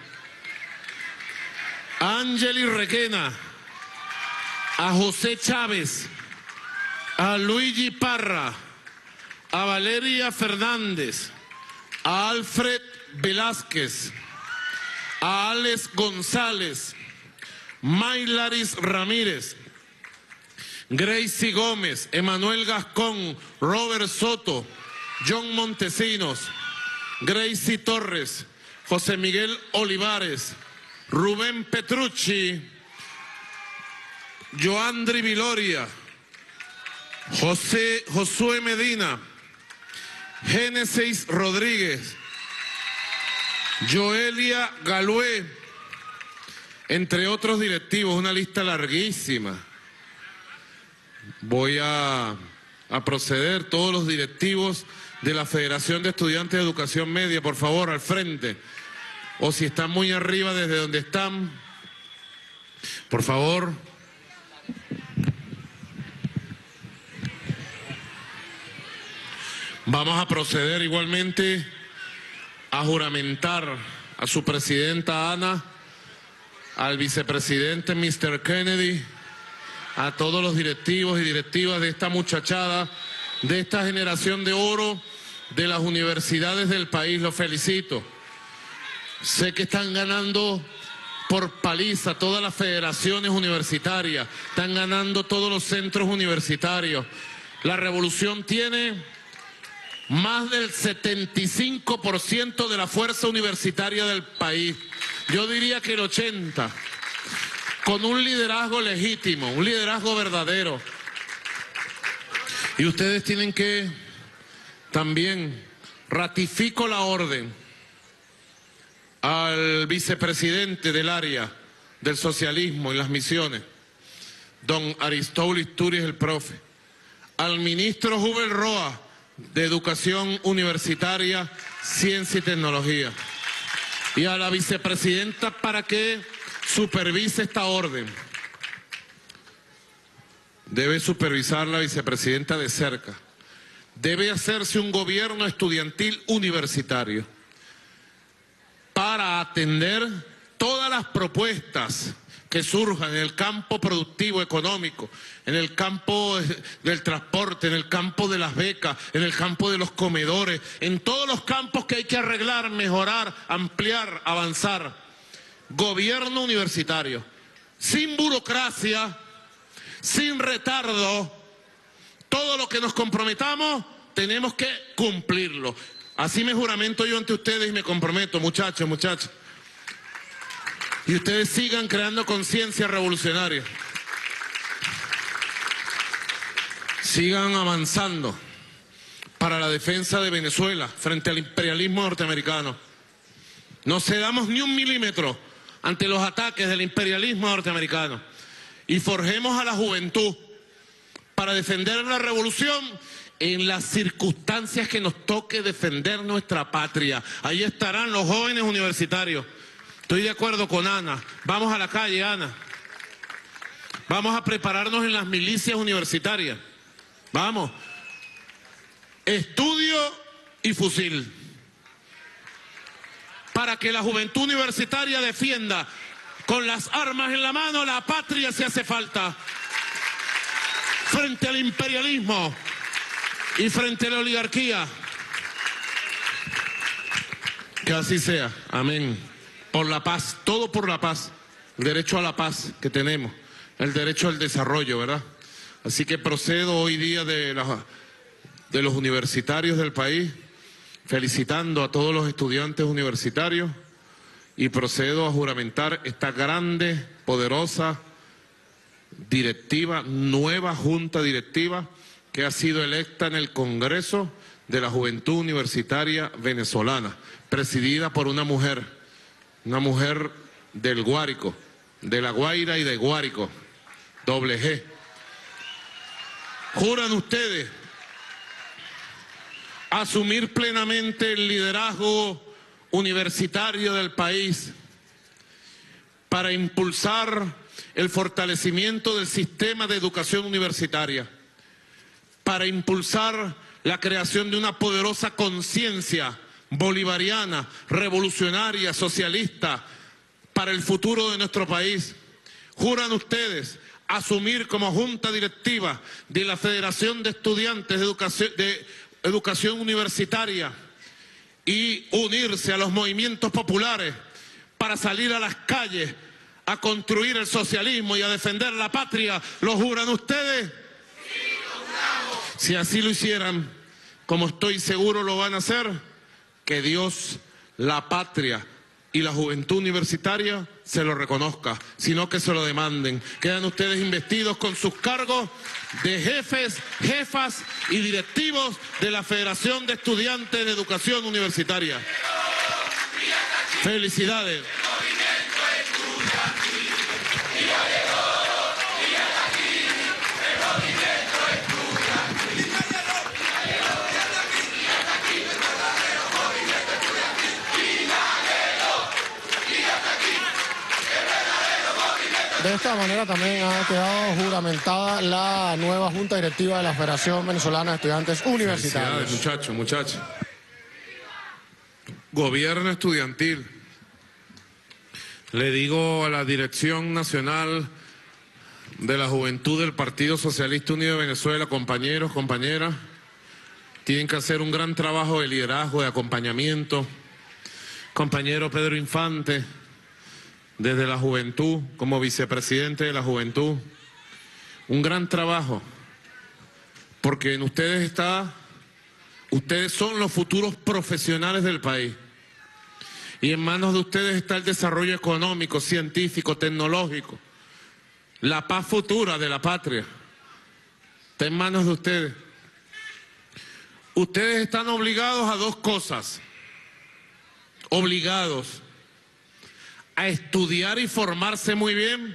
[SPEAKER 6] Ángeli Requena, a José Chávez, a Luigi Parra, a Valeria Fernández, a Alfred Velázquez, a Alex González, Maylaris Ramírez, Gracie Gómez, Emanuel Gascón, Robert Soto, John Montesinos, Gracie Torres, José Miguel Olivares, Rubén Petrucci, Joandri Viloria, José Josué Medina, Génesis Rodríguez, Joelia Galué, entre otros directivos, una lista larguísima. Voy a, a proceder, todos los directivos de la Federación de Estudiantes de Educación Media, por favor, al frente. O si están muy arriba desde donde están, por favor. Vamos a proceder igualmente a juramentar a su presidenta Ana, al vicepresidente mister Kennedy, a todos los directivos y directivas de esta muchachada, de esta generación de oro de las universidades del país. Los felicito. Sé que están ganando por paliza todas las federaciones universitarias, están ganando todos los centros universitarios. La revolución tiene más del setenta y cinco por ciento de la fuerza universitaria del país. Yo diría que el ochenta por ciento. Con un liderazgo legítimo, un liderazgo verdadero. Y ustedes tienen que también, ratifico la orden al vicepresidente del área del socialismo y las misiones, don Aristóbulo Isturiz, el profe, al ministro Jubel Roa, de Educación Universitaria, Ciencia y Tecnología, y a la vicepresidenta para que supervise esta orden. Debe supervisar la vicepresidenta de cerca. Debe hacerse un gobierno estudiantil universitario para atender todas las propuestas que surjan en el campo productivo económico, en el campo del transporte, en el campo de las becas, en el campo de los comedores, en todos los campos que hay que arreglar, mejorar, ampliar, avanzar. Gobierno universitario, sin burocracia, sin retardo. Todo lo que nos comprometamos tenemos que cumplirlo. Así me juramento yo ante ustedes y me comprometo, muchachos, muchachos. Y ustedes sigan creando conciencia revolucionaria. Sigan avanzando para la defensa de Venezuela frente al imperialismo norteamericano. No cedamos ni un milímetro ante los ataques del imperialismo norteamericano. Y forjemos a la juventud para defender la revolución en las circunstancias que nos toque defender nuestra patria. Ahí estarán los jóvenes universitarios. Estoy de acuerdo con Ana. Vamos a la calle, Ana. Vamos a prepararnos en las milicias universitarias. Vamos. Estudio y fusil. Para que la juventud universitaria defienda con las armas en la mano la patria si hace falta. Frente al imperialismo y frente a la oligarquía. Que así sea. Amén. Por la paz, todo por la paz, el derecho a la paz que tenemos, el derecho al desarrollo, ¿verdad? Así que procedo hoy día de, la, de los universitarios del país, felicitando a todos los estudiantes universitarios y procedo a juramentar esta grande, poderosa directiva, nueva junta directiva que ha sido electa en el Congreso de la Juventud Universitaria Venezolana, presidida por una mujer. Una mujer del Guárico, de La Guaira y de Guárico, doble G. ¿Juran ustedes asumir plenamente el liderazgo universitario del país para impulsar el fortalecimiento del sistema de educación universitaria, para impulsar la creación de una poderosa conciencia bolivariana, revolucionaria, socialista, para el futuro de nuestro país? ¿Juran ustedes asumir como junta directiva de la Federación de Estudiantes de Educación, de Educación Universitaria y unirse a los movimientos populares para salir a las calles a construir el socialismo y a defender la patria? ¿Lo juran ustedes? Sí, lo juramos. Si así lo hicieran, como estoy seguro lo van a hacer, que Dios, la patria, y la juventud universitaria se lo reconozca, sino que se lo demanden. Quedan ustedes investidos con sus cargos de jefes, jefas y directivos de la Federación de Estudiantes de Educación Universitaria. Felicidades.
[SPEAKER 2] De esta manera también ha quedado juramentada la nueva Junta Directiva de la Federación Venezolana de Estudiantes Universitarios.
[SPEAKER 6] Felicidades, muchachos, muchachos. Gobierno estudiantil. Le digo a la Dirección Nacional de la Juventud del Partido Socialista Unido de Venezuela, compañeros, compañeras, tienen que hacer un gran trabajo de liderazgo, de acompañamiento. Compañero Pedro Infante, desde la juventud, como vicepresidente de la juventud, un gran trabajo, porque en ustedes está, ustedes son los futuros profesionales del país, y en manos de ustedes está el desarrollo económico, científico, tecnológico, la paz futura de la patria, está en manos de ustedes. Ustedes están obligados a dos cosas, obligados a estudiar y formarse muy bien,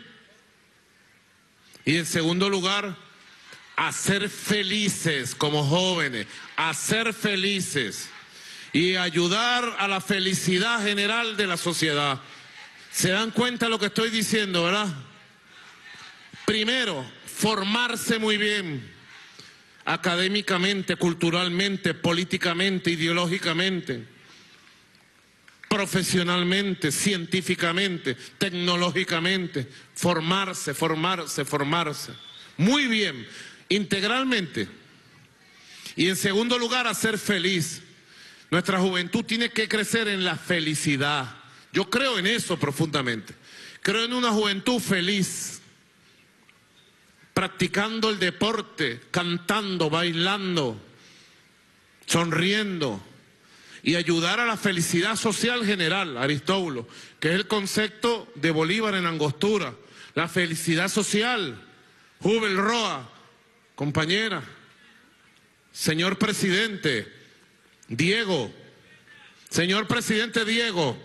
[SPEAKER 6] y en segundo lugar, a ser felices como jóvenes, a ser felices y ayudar a la felicidad general de la sociedad. ¿Se dan cuenta de lo que estoy diciendo, verdad? Primero, formarse muy bien, académicamente, culturalmente, políticamente, ideológicamente, profesionalmente, científicamente, tecnológicamente, formarse, formarse, formarse. Muy bien, integralmente. Y en segundo lugar, a ser feliz. Nuestra juventud tiene que crecer en la felicidad. Yo creo en eso profundamente. Creo en una juventud feliz, practicando el deporte, cantando, bailando, sonriendo, y ayudar a la felicidad social general, Aristóbulo, que es el concepto de Bolívar en Angostura, la felicidad social. Jubel Roa, compañera, señor presidente, Diego, señor presidente Diego,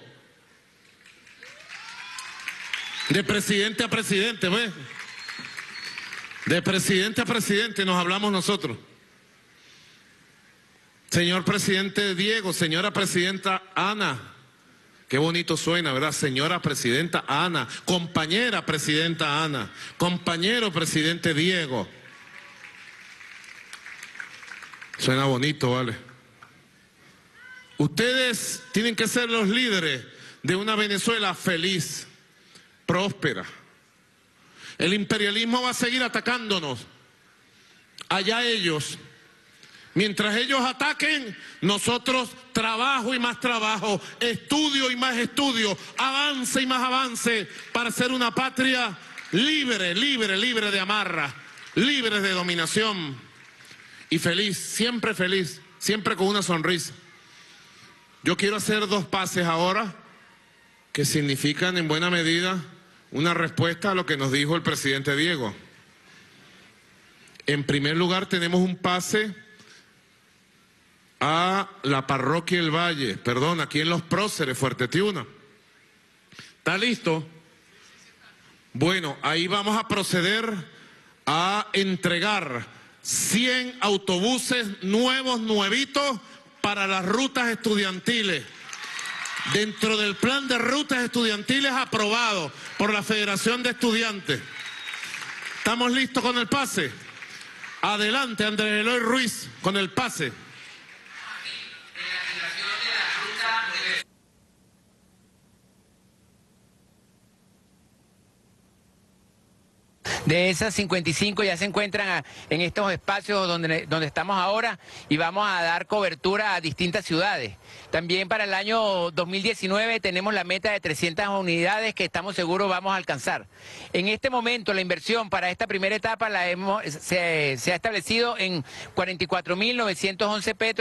[SPEAKER 6] de presidente a presidente, ¿ves? De presidente a presidente nos hablamos nosotros. Señor presidente Diego, señora presidenta Ana, qué bonito suena, ¿verdad? Señora presidenta Ana, compañera presidenta Ana, compañero presidente Diego. Suena bonito, ¿vale? Ustedes tienen que ser los líderes de una Venezuela feliz, próspera. El imperialismo va a seguir atacándonos. Allá ellos. Mientras ellos ataquen, nosotros trabajo y más trabajo, estudio y más estudio, avance y más avance para ser una patria libre, libre, libre de amarra, libre de dominación y feliz, siempre feliz, siempre con una sonrisa. Yo quiero hacer dos pases ahora que significan en buena medida una respuesta a lo que nos dijo el presidente Diego. En primer lugar, tenemos un pase a la parroquia El Valle, perdón, aquí en Los Próceres, Fuerte Tiuna. ¿Está listo? Bueno, ahí vamos a proceder a entregar cien autobuses nuevos, nuevitos, para las rutas estudiantiles. Dentro del plan de rutas estudiantiles aprobado por la Federación de Estudiantes. ¿Estamos listos con el pase? Adelante, Andrés Eloy Ruiz, con el pase.
[SPEAKER 8] De esas cincuenta y cinco ya se encuentran a, en estos espacios donde, donde estamos ahora, y vamos a dar cobertura a distintas ciudades. También para el año dos mil diecinueve tenemos la meta de trescientas unidades que estamos seguros vamos a alcanzar. En este momento la inversión para esta primera etapa la hemos, se, se ha establecido en cuarenta y cuatro mil novecientos once petros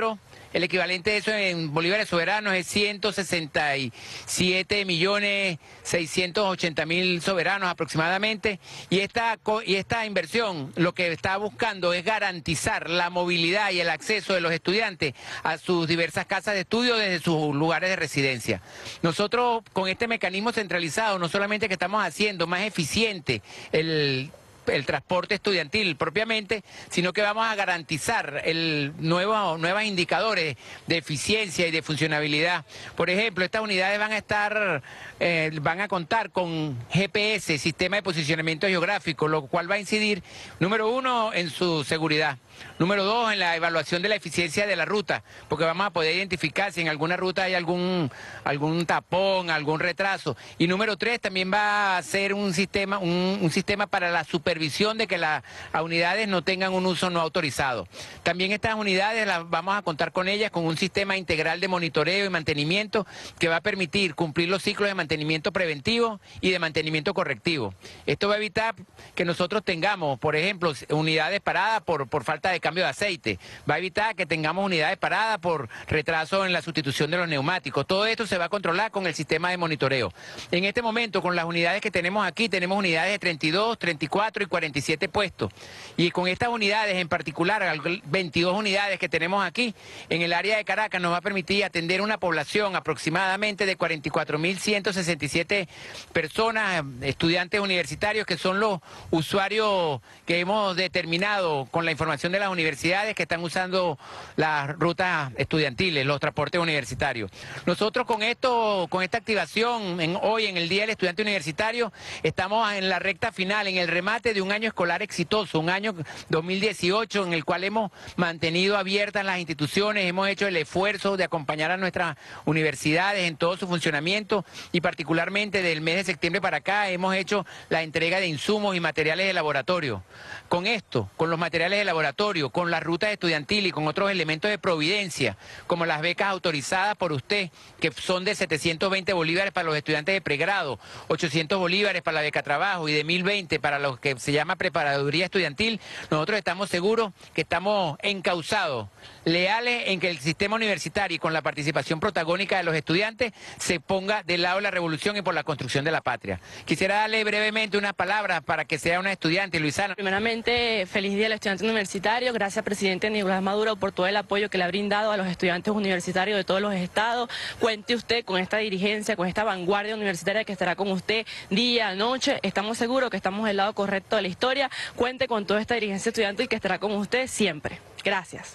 [SPEAKER 8] El equivalente de eso en bolívares soberanos es ciento sesenta y siete millones seiscientos ochenta mil soberanos aproximadamente. Y esta, y esta inversión lo que está buscando es garantizar la movilidad y el acceso de los estudiantes a sus diversas casas de estudio desde sus lugares de residencia. Nosotros con este mecanismo centralizado no solamente que estamos haciendo más eficiente el el transporte estudiantil propiamente, sino que vamos a garantizar el nuevo, nuevos indicadores de eficiencia y de funcionabilidad. Por ejemplo, estas unidades van a estar, eh, van a contar con G P S, Sistema de Posicionamiento Geográfico, lo cual va a incidir, número uno, en su seguridad. Número dos, en la evaluación de la eficiencia de la ruta, porque vamos a poder identificar si en alguna ruta hay algún, algún tapón, algún retraso. Y número tres, también va a ser un sistema, un, un sistema para la supervisión de que las unidades no tengan un uso no autorizado. También estas unidades las vamos a contar con ellas con un sistema integral de monitoreo y mantenimiento que va a permitir cumplir los ciclos de mantenimiento preventivo y de mantenimiento correctivo. Esto va a evitar que nosotros tengamos, por ejemplo, unidades paradas por, por falta de cambio de aceite, va a evitar que tengamos unidades paradas por retraso en la sustitución de los neumáticos. Todo esto se va a controlar con el sistema de monitoreo. En este momento, con las unidades que tenemos aquí, tenemos unidades de treinta y dos, treinta y cuatro y cuarenta y siete puestos. Y con estas unidades en particular, veintidós unidades que tenemos aquí, en el área de Caracas nos va a permitir atender una población aproximadamente de cuarenta y cuatro mil ciento sesenta y siete personas, estudiantes universitarios, que son los usuarios que hemos determinado con la información de las universidades que están usando las rutas estudiantiles, los transportes universitarios. Nosotros con esto, con esta activación en, hoy en el Día del Estudiante Universitario, estamos en la recta final, en el remate de un año escolar exitoso, un año dos mil dieciocho en el cual hemos mantenido abiertas las instituciones, hemos hecho el esfuerzo de acompañar a nuestras universidades en todo su funcionamiento y particularmente del mes de septiembre para acá hemos hecho la entrega de insumos y materiales de laboratorio. Con esto, con los materiales de laboratorio, con las rutas estudiantiles y con otros elementos de providencia, como las becas autorizadas por usted, que son de setecientos veinte bolívares para los estudiantes de pregrado, ochocientos bolívares para la beca trabajo y de mil veinte para los que se llama preparaduría estudiantil, nosotros estamos seguros que estamos encauzados, leales en que el sistema universitario y con la participación protagónica de los estudiantes se ponga del lado de la revolución y por la construcción de la patria. Quisiera darle brevemente unas palabras para que sea una estudiante, Luisana.
[SPEAKER 9] Primeramente, feliz día al estudiante universitario. Gracias, presidente Nicolás Maduro, por todo el apoyo que le ha brindado a los estudiantes universitarios de todos los estados. Cuente usted con esta dirigencia, con esta vanguardia universitaria que estará con usted día, noche. Estamos seguros que estamos del lado correcto de la historia. Cuente con toda esta dirigencia estudiantil que estará con usted siempre. Gracias.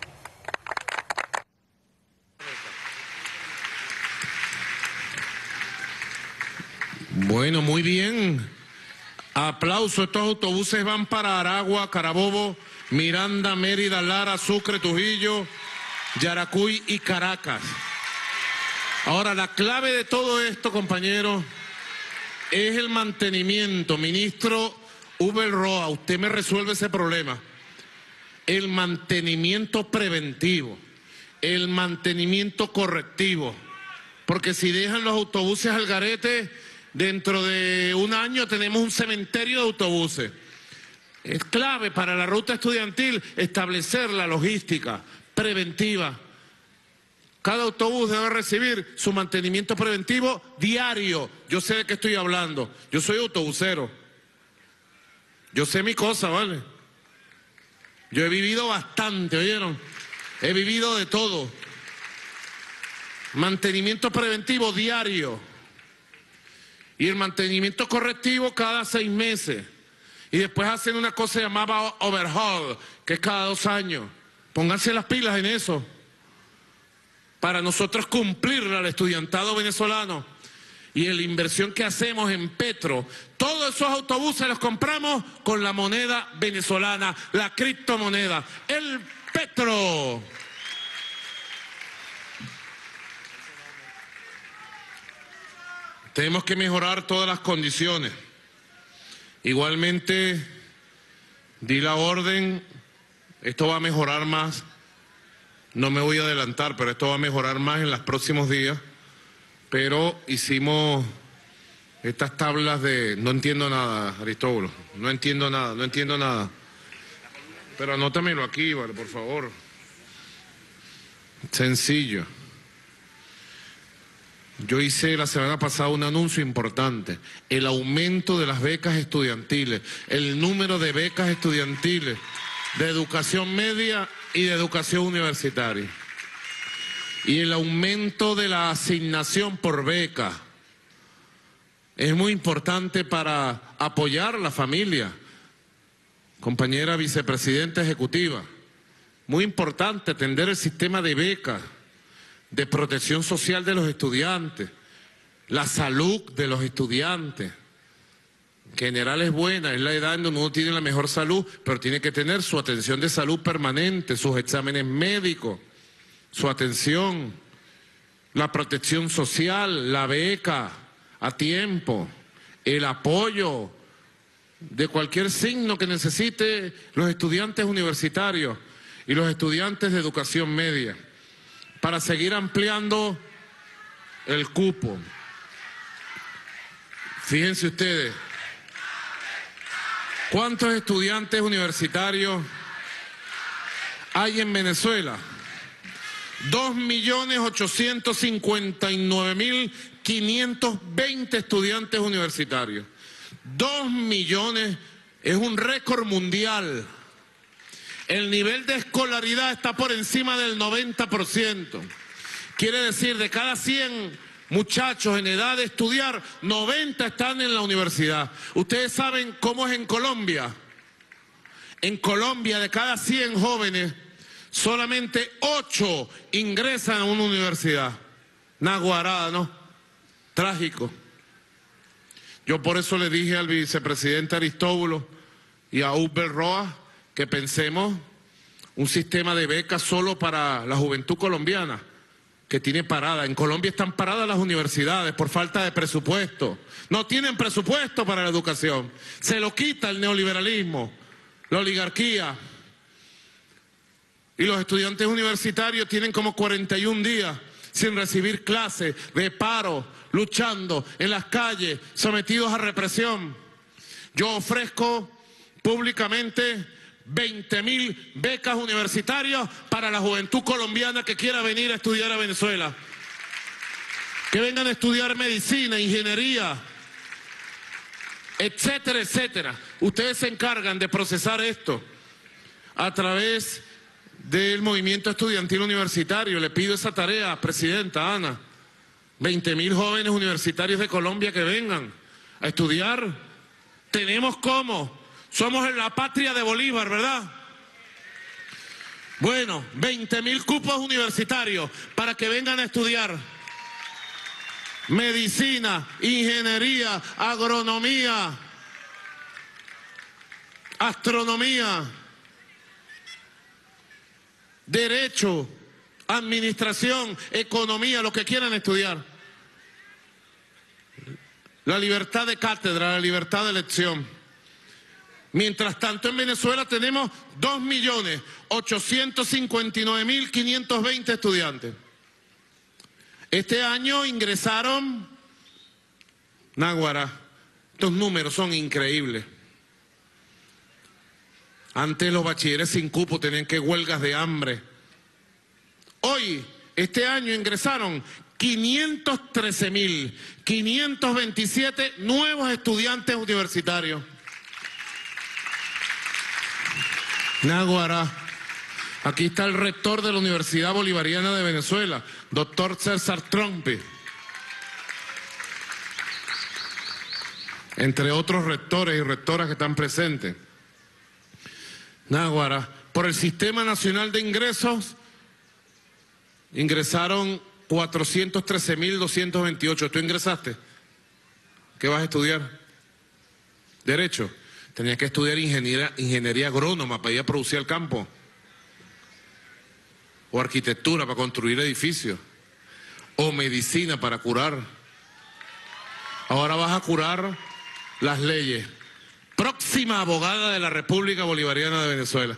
[SPEAKER 6] Bueno, muy bien. Aplauso. Estos autobuses van para Aragua, Carabobo, Miranda, Mérida, Lara, Sucre, Trujillo, Yaracuy y Caracas. Ahora, la clave de todo esto, compañeros, es el mantenimiento. Ministro Uber Roa, usted me resuelve ese problema. El mantenimiento preventivo, el mantenimiento correctivo. Porque si dejan los autobuses al garete, dentro de un año tenemos un cementerio de autobuses. Es clave para la ruta estudiantil establecer la logística preventiva. Cada autobús debe recibir su mantenimiento preventivo diario. Yo sé de qué estoy hablando. Yo soy autobusero. Yo sé mi cosa, ¿vale? Yo he vivido bastante, ¿oyeron? He vivido de todo. Mantenimiento preventivo diario. Y el mantenimiento correctivo cada seis meses. Y después hacen una cosa llamada overhaul, que es cada dos años. Pónganse las pilas en eso. Para nosotros cumplirle al estudiantado venezolano. Y en la inversión que hacemos en Petro, todos esos autobuses los compramos con la moneda venezolana, la criptomoneda, el Petro. Tenemos que mejorar todas las condiciones. Igualmente, di la orden, esto va a mejorar más. No me voy a adelantar, pero esto va a mejorar más en los próximos días. Pero hicimos estas tablas de... No entiendo nada, Aristóbulo. No entiendo nada, no entiendo nada. Pero anótamelo aquí, vale, por favor. Sencillo. Yo hice la semana pasada un anuncio importante, el aumento de las becas estudiantiles, el número de becas estudiantiles de educación media y de educación universitaria, y el aumento de la asignación por beca. Es muy importante para apoyar a la familia. Compañera vicepresidenta ejecutiva, muy importante atender el sistema de becas, de protección social de los estudiantes, la salud de los estudiantes. En general es buena, es la edad en donde uno tiene la mejor salud, pero tiene que tener su atención de salud permanente, sus exámenes médicos, su atención, la protección social, la beca a tiempo, el apoyo de cualquier signo que necesite los estudiantes universitarios y los estudiantes de educación media, para seguir ampliando el cupo. Fíjense ustedes, ¿cuántos estudiantes universitarios hay en Venezuela? dos millones ochocientos cincuenta y nueve mil quinientos veinte estudiantes universitarios. Dos millones es un récord mundial. El nivel de escolaridad está por encima del noventa por ciento. Quiere decir, de cada cien muchachos en edad de estudiar, noventa están en la universidad. Ustedes saben cómo es en Colombia. En Colombia, de cada cien jóvenes, solamente ocho ingresan a una universidad. Naguará, ¿no? Trágico. Yo por eso le dije al vicepresidente Aristóbulo y a Hubert Roa que pensemos un sistema de becas solo para la juventud colombiana, que tiene parada. En Colombia están paradas las universidades por falta de presupuesto. No tienen presupuesto para la educación. Se lo quita el neoliberalismo, la oligarquía. Y los estudiantes universitarios tienen como cuarenta y un días sin recibir clases, de paro, luchando en las calles, sometidos a represión. Yo ofrezco públicamente veinte mil becas universitarias para la juventud colombiana que quiera venir a estudiar a Venezuela. Que vengan a estudiar medicina, ingeniería, etcétera, etcétera. Ustedes se encargan de procesar esto a través del movimiento estudiantil universitario. Le pido esa tarea, presidenta Ana. veinte mil jóvenes universitarios de Colombia que vengan a estudiar. Tenemos cómo. Somos en la patria de Bolívar, ¿verdad? Bueno, veinte mil cupos universitarios para que vengan a estudiar medicina, ingeniería, agronomía, astronomía, derecho, administración, economía, lo que quieran estudiar. La libertad de cátedra, la libertad de elección. Mientras tanto, en Venezuela tenemos dos millones ochocientos cincuenta y nueve mil quinientos veinte estudiantes. Este año ingresaron, náguara, estos números son increíbles. Antes los bachilleres sin cupo tenían que huelgas de hambre. Hoy, este año ingresaron quinientos trece mil quinientos veintisiete nuevos estudiantes universitarios. Náguara, aquí está el rector de la Universidad Bolivariana de Venezuela, doctor César Trompi, entre otros rectores y rectoras que están presentes. Náguara, por el Sistema Nacional de Ingresos, ingresaron cuatrocientos trece mil doscientos veintiocho. ¿Tú ingresaste? ¿Qué vas a estudiar? Derecho. Tenías que estudiar ingeniería, ingeniería agrónoma para ir a producir el campo. O arquitectura para construir edificios. O medicina para curar. Ahora vas a curar las leyes. Próxima abogada de la República Bolivariana de Venezuela.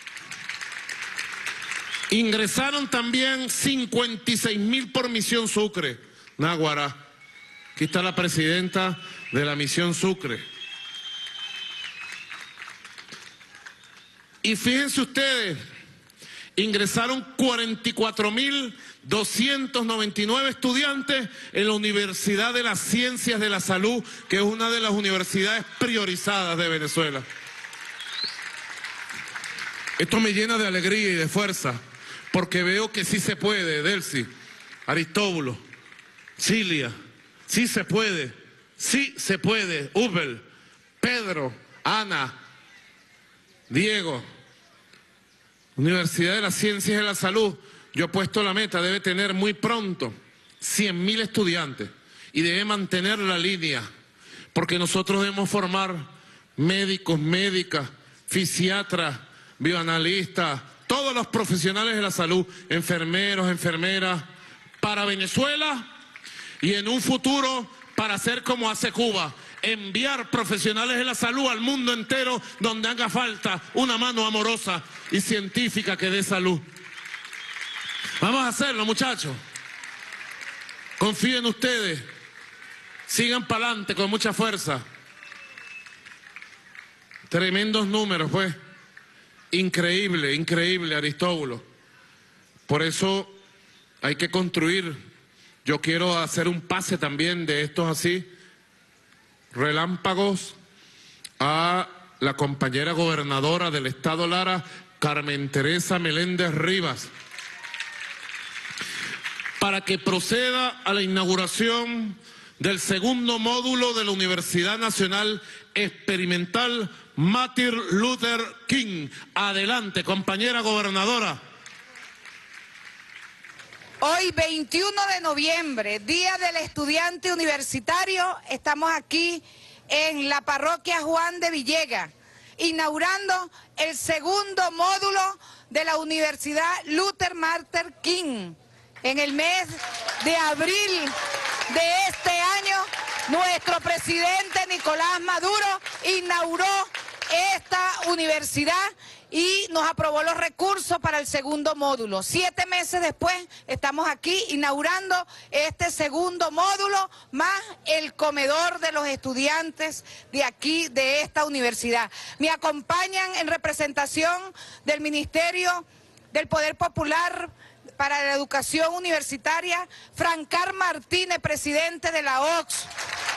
[SPEAKER 6] Ingresaron también cincuenta y seis mil por Misión Sucre. Náguara. Aquí está la presidenta de la Misión Sucre. Y fíjense ustedes, ingresaron cuarenta y cuatro mil doscientos noventa y nueve estudiantes en la Universidad de las Ciencias de la Salud, que es una de las universidades priorizadas de Venezuela. Esto me llena de alegría y de fuerza, porque veo que sí se puede, Delcy, Aristóbulo, Cilia, sí se puede, sí se puede, Ubel, Pedro, Ana, Diego. Universidad de las Ciencias de la Salud, yo he puesto la meta, debe tener muy pronto cien mil estudiantes y debe mantener la línea, porque nosotros debemos formar médicos, médicas, fisiatras, bioanalistas, todos los profesionales de la salud, enfermeros, enfermeras, para Venezuela y en un futuro para hacer como hace Cuba, enviar profesionales de la salud al mundo entero donde haga falta una mano amorosa y científica que dé salud. Vamos a hacerlo, muchachos. Confíen ustedes. Sigan para adelante con mucha fuerza. Tremendos números, pues. Increíble, increíble, Aristóbulo. Por eso hay que construir. Yo quiero hacer un pase también de estos así, relámpagos, a la compañera gobernadora del Estado Lara, Carmen Teresa Meléndez Rivas, para que proceda a la inauguración del segundo módulo de la Universidad Nacional Experimental Martin Luther King. Adelante, compañera gobernadora.
[SPEAKER 10] Hoy, veintiuno de noviembre, Día del Estudiante Universitario, estamos aquí en la parroquia Juan de Villegas, inaugurando el segundo módulo de la Universidad Luther Martin King. En el mes de abril de este año, nuestro presidente Nicolás Maduro inauguró esta universidad y nos aprobó los recursos para el segundo módulo. Siete meses después estamos aquí inaugurando este segundo módulo, más el comedor de los estudiantes de aquí, de esta universidad. Me acompañan en representación del Ministerio del Poder Popular para la Educación Universitaria, Francar Martínez, presidente de la O C S,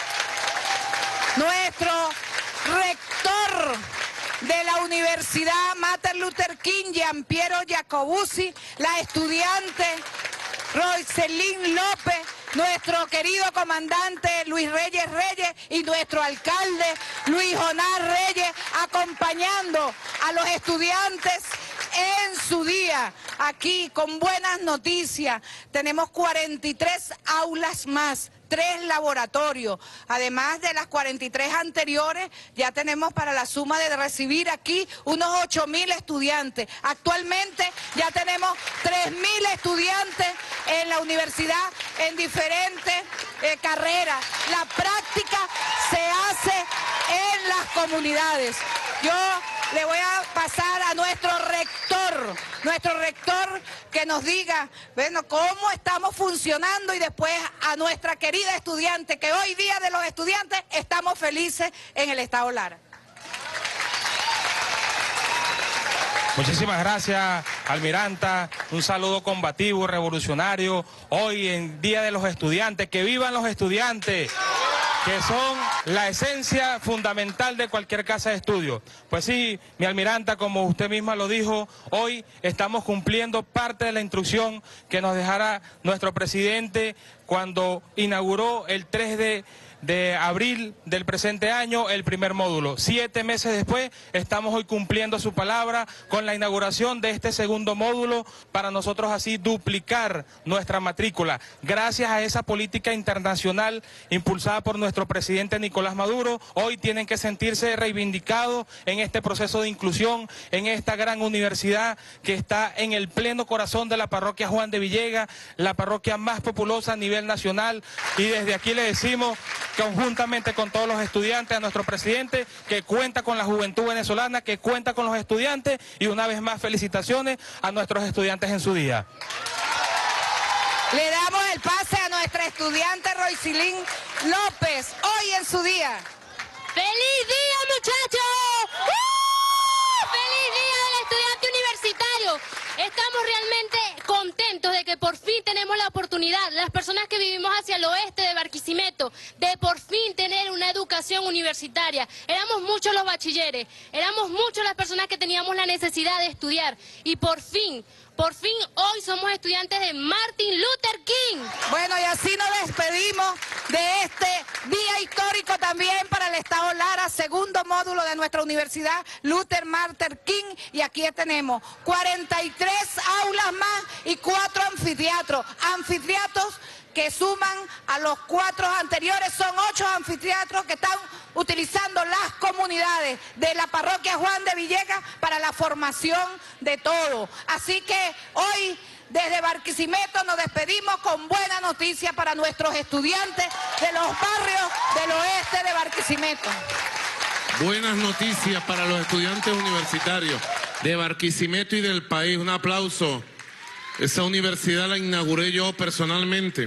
[SPEAKER 10] nuestro rector de la Universidad Martin Luther King, Giampiero Jacobuzzi, la estudiante Roiselín López, nuestro querido comandante Luis Reyes Reyes y nuestro alcalde Luis Jonás Reyes, acompañando a los estudiantes en su día, aquí con buenas noticias. Tenemos cuarenta y tres aulas más, tres laboratorios, además de las cuarenta y tres anteriores, ya tenemos para la suma de recibir aquí unos ocho mil estudiantes. Actualmente ya tenemos tres mil estudiantes en la universidad en diferentes eh, carreras. La práctica se hace en las comunidades. Yo le voy a pasar a nuestro rector, nuestro rector que nos diga, bueno, cómo estamos funcionando, y después a nuestra querida estudiante, que hoy día de los estudiantes estamos felices en el Estado Lara.
[SPEAKER 11] Muchísimas gracias, almiranta. Un saludo combativo, revolucionario. Hoy en Día de los Estudiantes, que vivan los estudiantes, que son la esencia fundamental de cualquier casa de estudio. Pues sí, mi almiranta, como usted misma lo dijo, hoy estamos cumpliendo parte de la instrucción que nos dejara nuestro presidente cuando inauguró el tres de abril del presente año el primer módulo. Siete meses después estamos hoy cumpliendo su palabra con la inauguración de este segundo módulo, para nosotros así duplicar nuestra matrícula. Gracias a esa política internacional impulsada por nuestro presidente Nicolás Maduro, hoy tienen que sentirse reivindicados en este proceso de inclusión, en esta gran universidad que está en el pleno corazón de la parroquia Juan de Villegas, la parroquia más populosa a nivel nacional, y desde aquí le decimos conjuntamente con todos los estudiantes a nuestro presidente, que cuenta con la juventud venezolana, que cuenta con los estudiantes, y una vez más felicitaciones a nuestros estudiantes en su día.
[SPEAKER 10] Le damos el pase a nuestra estudiante Roiselín López, hoy en su día.
[SPEAKER 12] ¡Feliz día, muchachos! ¡Uh! ¡Feliz día del estudiante universitario! Estamos universitaria, éramos muchos los bachilleres, éramos muchos las personas que teníamos la necesidad de estudiar y por fin, por fin hoy somos estudiantes de Martin Luther King.
[SPEAKER 10] Bueno, y así nos despedimos de este día histórico también para el Estado Lara, segundo módulo de nuestra universidad Luther Martin King, y aquí tenemos cuarenta y tres aulas más y cuatro anfiteatros, anfiteatros que suman a los cuatro anteriores, son ocho anfiteatros que están utilizando las comunidades de la parroquia Juan de Villegas para la formación de todo. Así que hoy desde Barquisimeto nos despedimos con buena noticia para nuestros estudiantes de los barrios del oeste de Barquisimeto.
[SPEAKER 6] Buenas noticias para los estudiantes universitarios de Barquisimeto y del país. Un aplauso. Esa universidad la inauguré yo personalmente.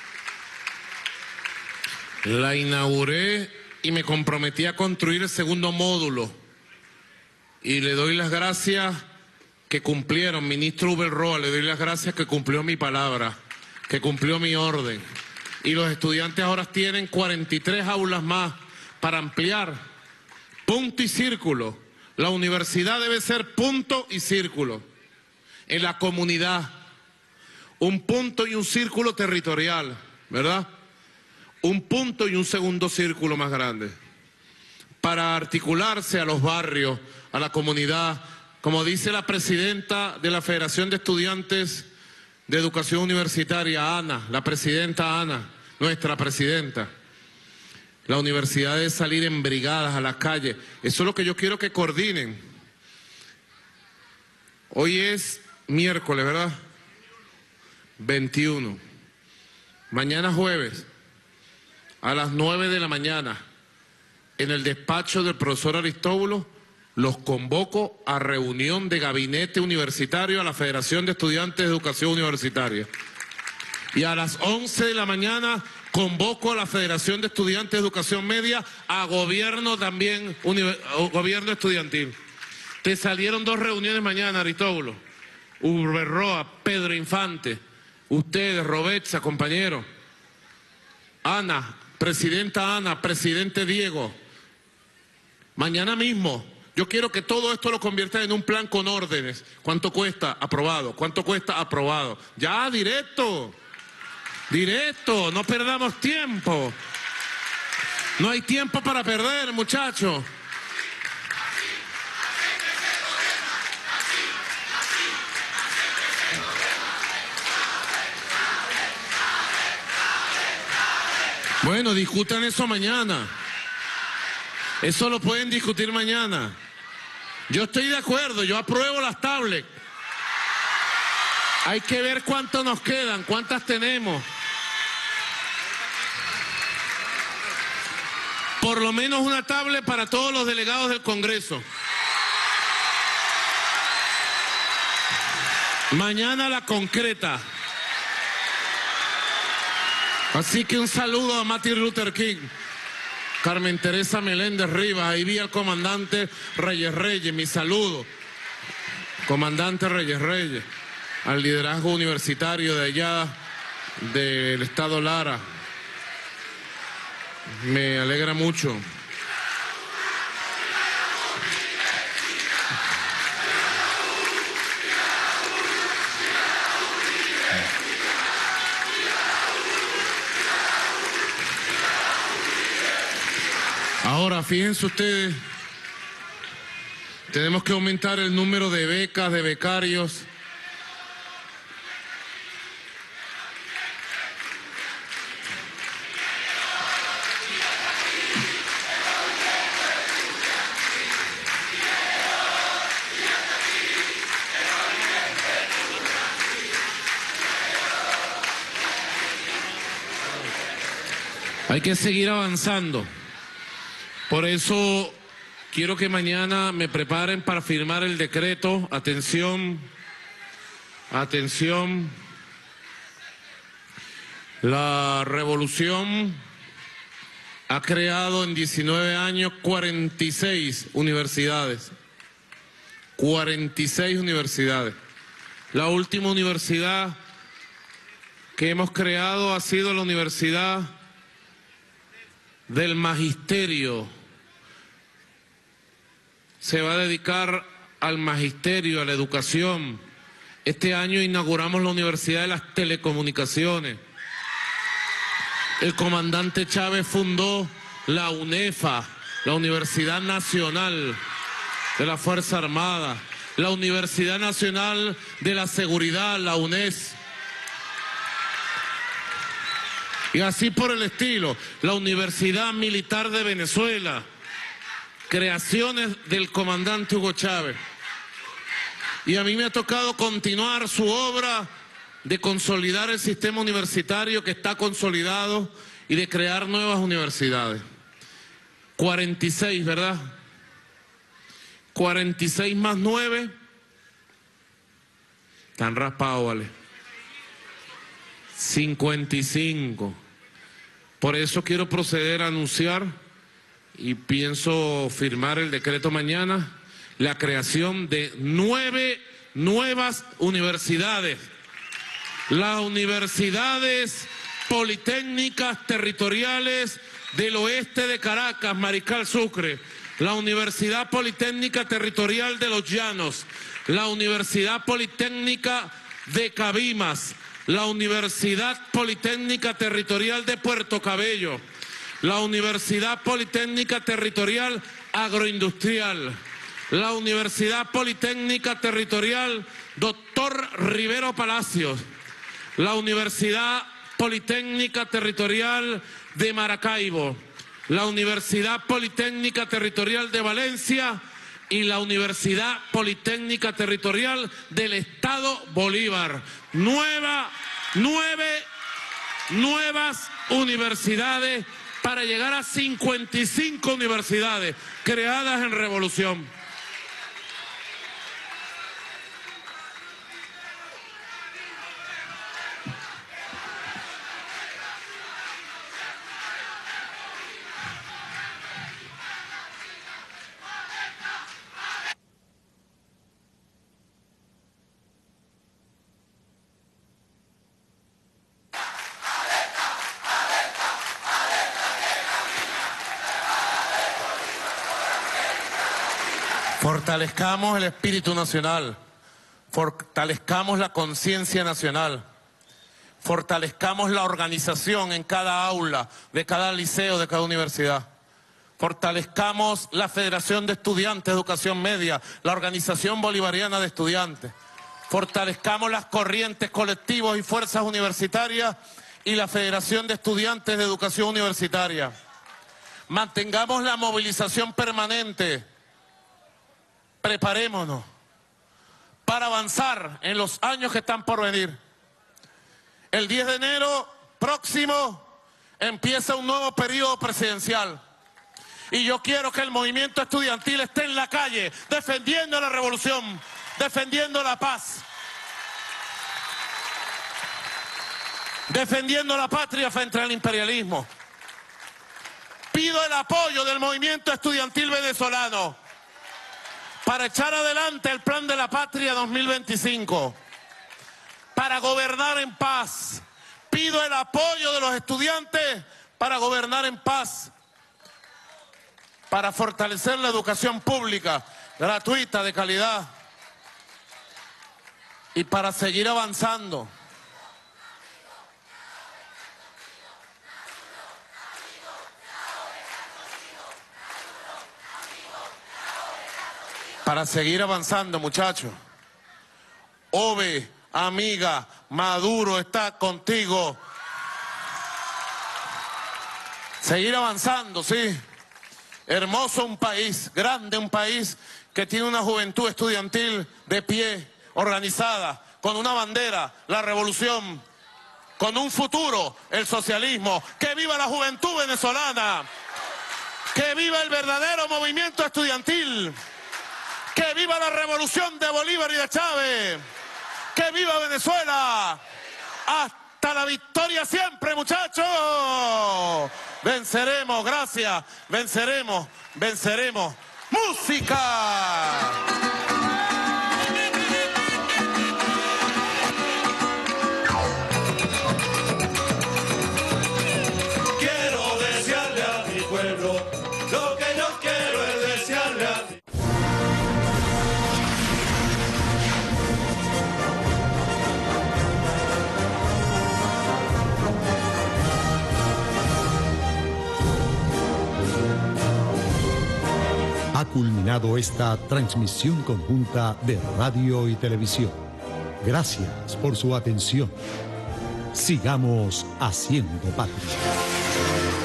[SPEAKER 6] La inauguré y me comprometí a construir el segundo módulo. Y le doy las gracias que cumplieron. Ministro Uber Roa, le doy las gracias que cumplió mi palabra, que cumplió mi orden. Y los estudiantes ahora tienen cuarenta y tres aulas más para ampliar. Punto y círculo. La universidad debe ser punto y círculo. En la comunidad, un punto y un círculo territorial, ¿verdad? Un punto y un segundo círculo más grande, para articularse a los barrios, a la comunidad, como dice la presidenta de la Federación de Estudiantes de Educación Universitaria, Ana, la presidenta Ana, nuestra presidenta. La universidad debe salir en brigadas a las calles, eso es lo que yo quiero que coordinen. Hoy es miércoles, ¿verdad? veintiuno. Mañana jueves, a las nueve de la mañana, en el despacho del profesor Aristóbulo, los convoco a reunión de gabinete universitario a la Federación de Estudiantes de Educación Universitaria. Y a las once de la mañana convoco a la Federación de Estudiantes de Educación Media a gobierno también, gobierno estudiantil. Te salieron dos reuniones mañana, Aristóbulo. Uber Roa, Pedro Infante, ustedes, Robetza, compañero. Ana, presidenta Ana, presidente Diego. Mañana mismo, yo quiero que todo esto lo conviertan en un plan con órdenes. ¿Cuánto cuesta? Aprobado. ¿Cuánto cuesta? Aprobado. Ya, directo. Directo, no perdamos tiempo. No hay tiempo para perder, muchachos. Bueno, discutan eso mañana. Eso lo pueden discutir mañana. Yo estoy de acuerdo, yo apruebo las tablets. Hay que ver cuánto nos quedan, cuántas tenemos. Por lo menos una tablet para todos los delegados del Congreso. Mañana la concreta. Así que un saludo a Martin Luther King, Carmen Teresa Meléndez Rivas, ahí vi al comandante Reyes Reyes, mi saludo. Comandante Reyes Reyes, al liderazgo universitario de allá, del Estado Lara. Me alegra mucho. Ahora, fíjense ustedes, tenemos que aumentar el número de becas, de becarios. Hay que seguir avanzando. Por eso quiero que mañana me preparen para firmar el decreto. Atención, atención. La revolución ha creado en diecinueve años cuarenta y seis universidades. cuarenta y seis universidades. La última universidad que hemos creado ha sido la Universidad del Magisterio se va a dedicar al magisterio, a la educación. Este año inauguramos la Universidad de las Telecomunicaciones. El comandante Chávez fundó la UNEFA, la Universidad Nacional de la Fuerza Armada, la Universidad Nacional de la Seguridad, la UNES. Y así por el estilo, la Universidad Militar de Venezuela, creaciones del comandante Hugo Chávez. Y a mí me ha tocado continuar su obra de consolidar el sistema universitario que está consolidado y de crear nuevas universidades. cuarenta y seis, ¿verdad? cuarenta y seis más nueve. Están raspados, ¿vale? cincuenta y cinco. Por eso quiero proceder a anunciar y pienso firmar el decreto mañana, la creación de nueve nuevas universidades. Las universidades politécnicas territoriales del oeste de Caracas, Mariscal Sucre, la Universidad Politécnica Territorial de Los Llanos, la Universidad Politécnica de Cabimas, la Universidad Politécnica Territorial de Puerto Cabello, la Universidad Politécnica Territorial Agroindustrial, la Universidad Politécnica Territorial Doctor Rivero Palacios, la Universidad Politécnica Territorial de Maracaibo, la Universidad Politécnica Territorial de Valencia y la Universidad Politécnica Territorial del Estado Bolívar. Nueva, nueve nuevas universidades para llegar a cincuenta y cinco universidades creadas en Revolución. Fortalezcamos el espíritu nacional, fortalezcamos la conciencia nacional, fortalezcamos la organización en cada aula, de cada liceo, de cada universidad. Fortalezcamos la Federación de Estudiantes de Educación Media, la Organización Bolivariana de Estudiantes. Fortalezcamos las corrientes, colectivos y fuerzas universitarias y la Federación de Estudiantes de Educación Universitaria. Mantengamos la movilización permanente. Preparémonos para avanzar en los años que están por venir. El diez de enero próximo empieza un nuevo periodo presidencial. Y yo quiero que el movimiento estudiantil esté en la calle, defendiendo la revolución, defendiendo la paz, defendiendo la patria frente al imperialismo. Pido el apoyo del movimiento estudiantil venezolano para echar adelante el Plan de la Patria dos mil veinticinco, para gobernar en paz. Pido el apoyo de los estudiantes para gobernar en paz, para fortalecer la educación pública, gratuita, de calidad, y para seguir avanzando. Para seguir avanzando, muchachos. Ove, amiga, Maduro está contigo. Seguir avanzando, sí. Hermoso un país, grande un país que tiene una juventud estudiantil de pie, organizada, con una bandera, la revolución, con un futuro, el socialismo. ¡Que viva la juventud venezolana! ¡Que viva el verdadero movimiento estudiantil! ¡Que viva la revolución de Bolívar y de Chávez! ¡Que viva Venezuela! ¡Hasta la victoria siempre, muchachos! Venceremos, gracias, venceremos, venceremos. ¡Música!
[SPEAKER 13] Quiero desearle a mi pueblo lo que yo quiero es desearle a ti.
[SPEAKER 4] culminado esta transmisión conjunta de radio y televisión. Gracias por su atención. Sigamos haciendo patria.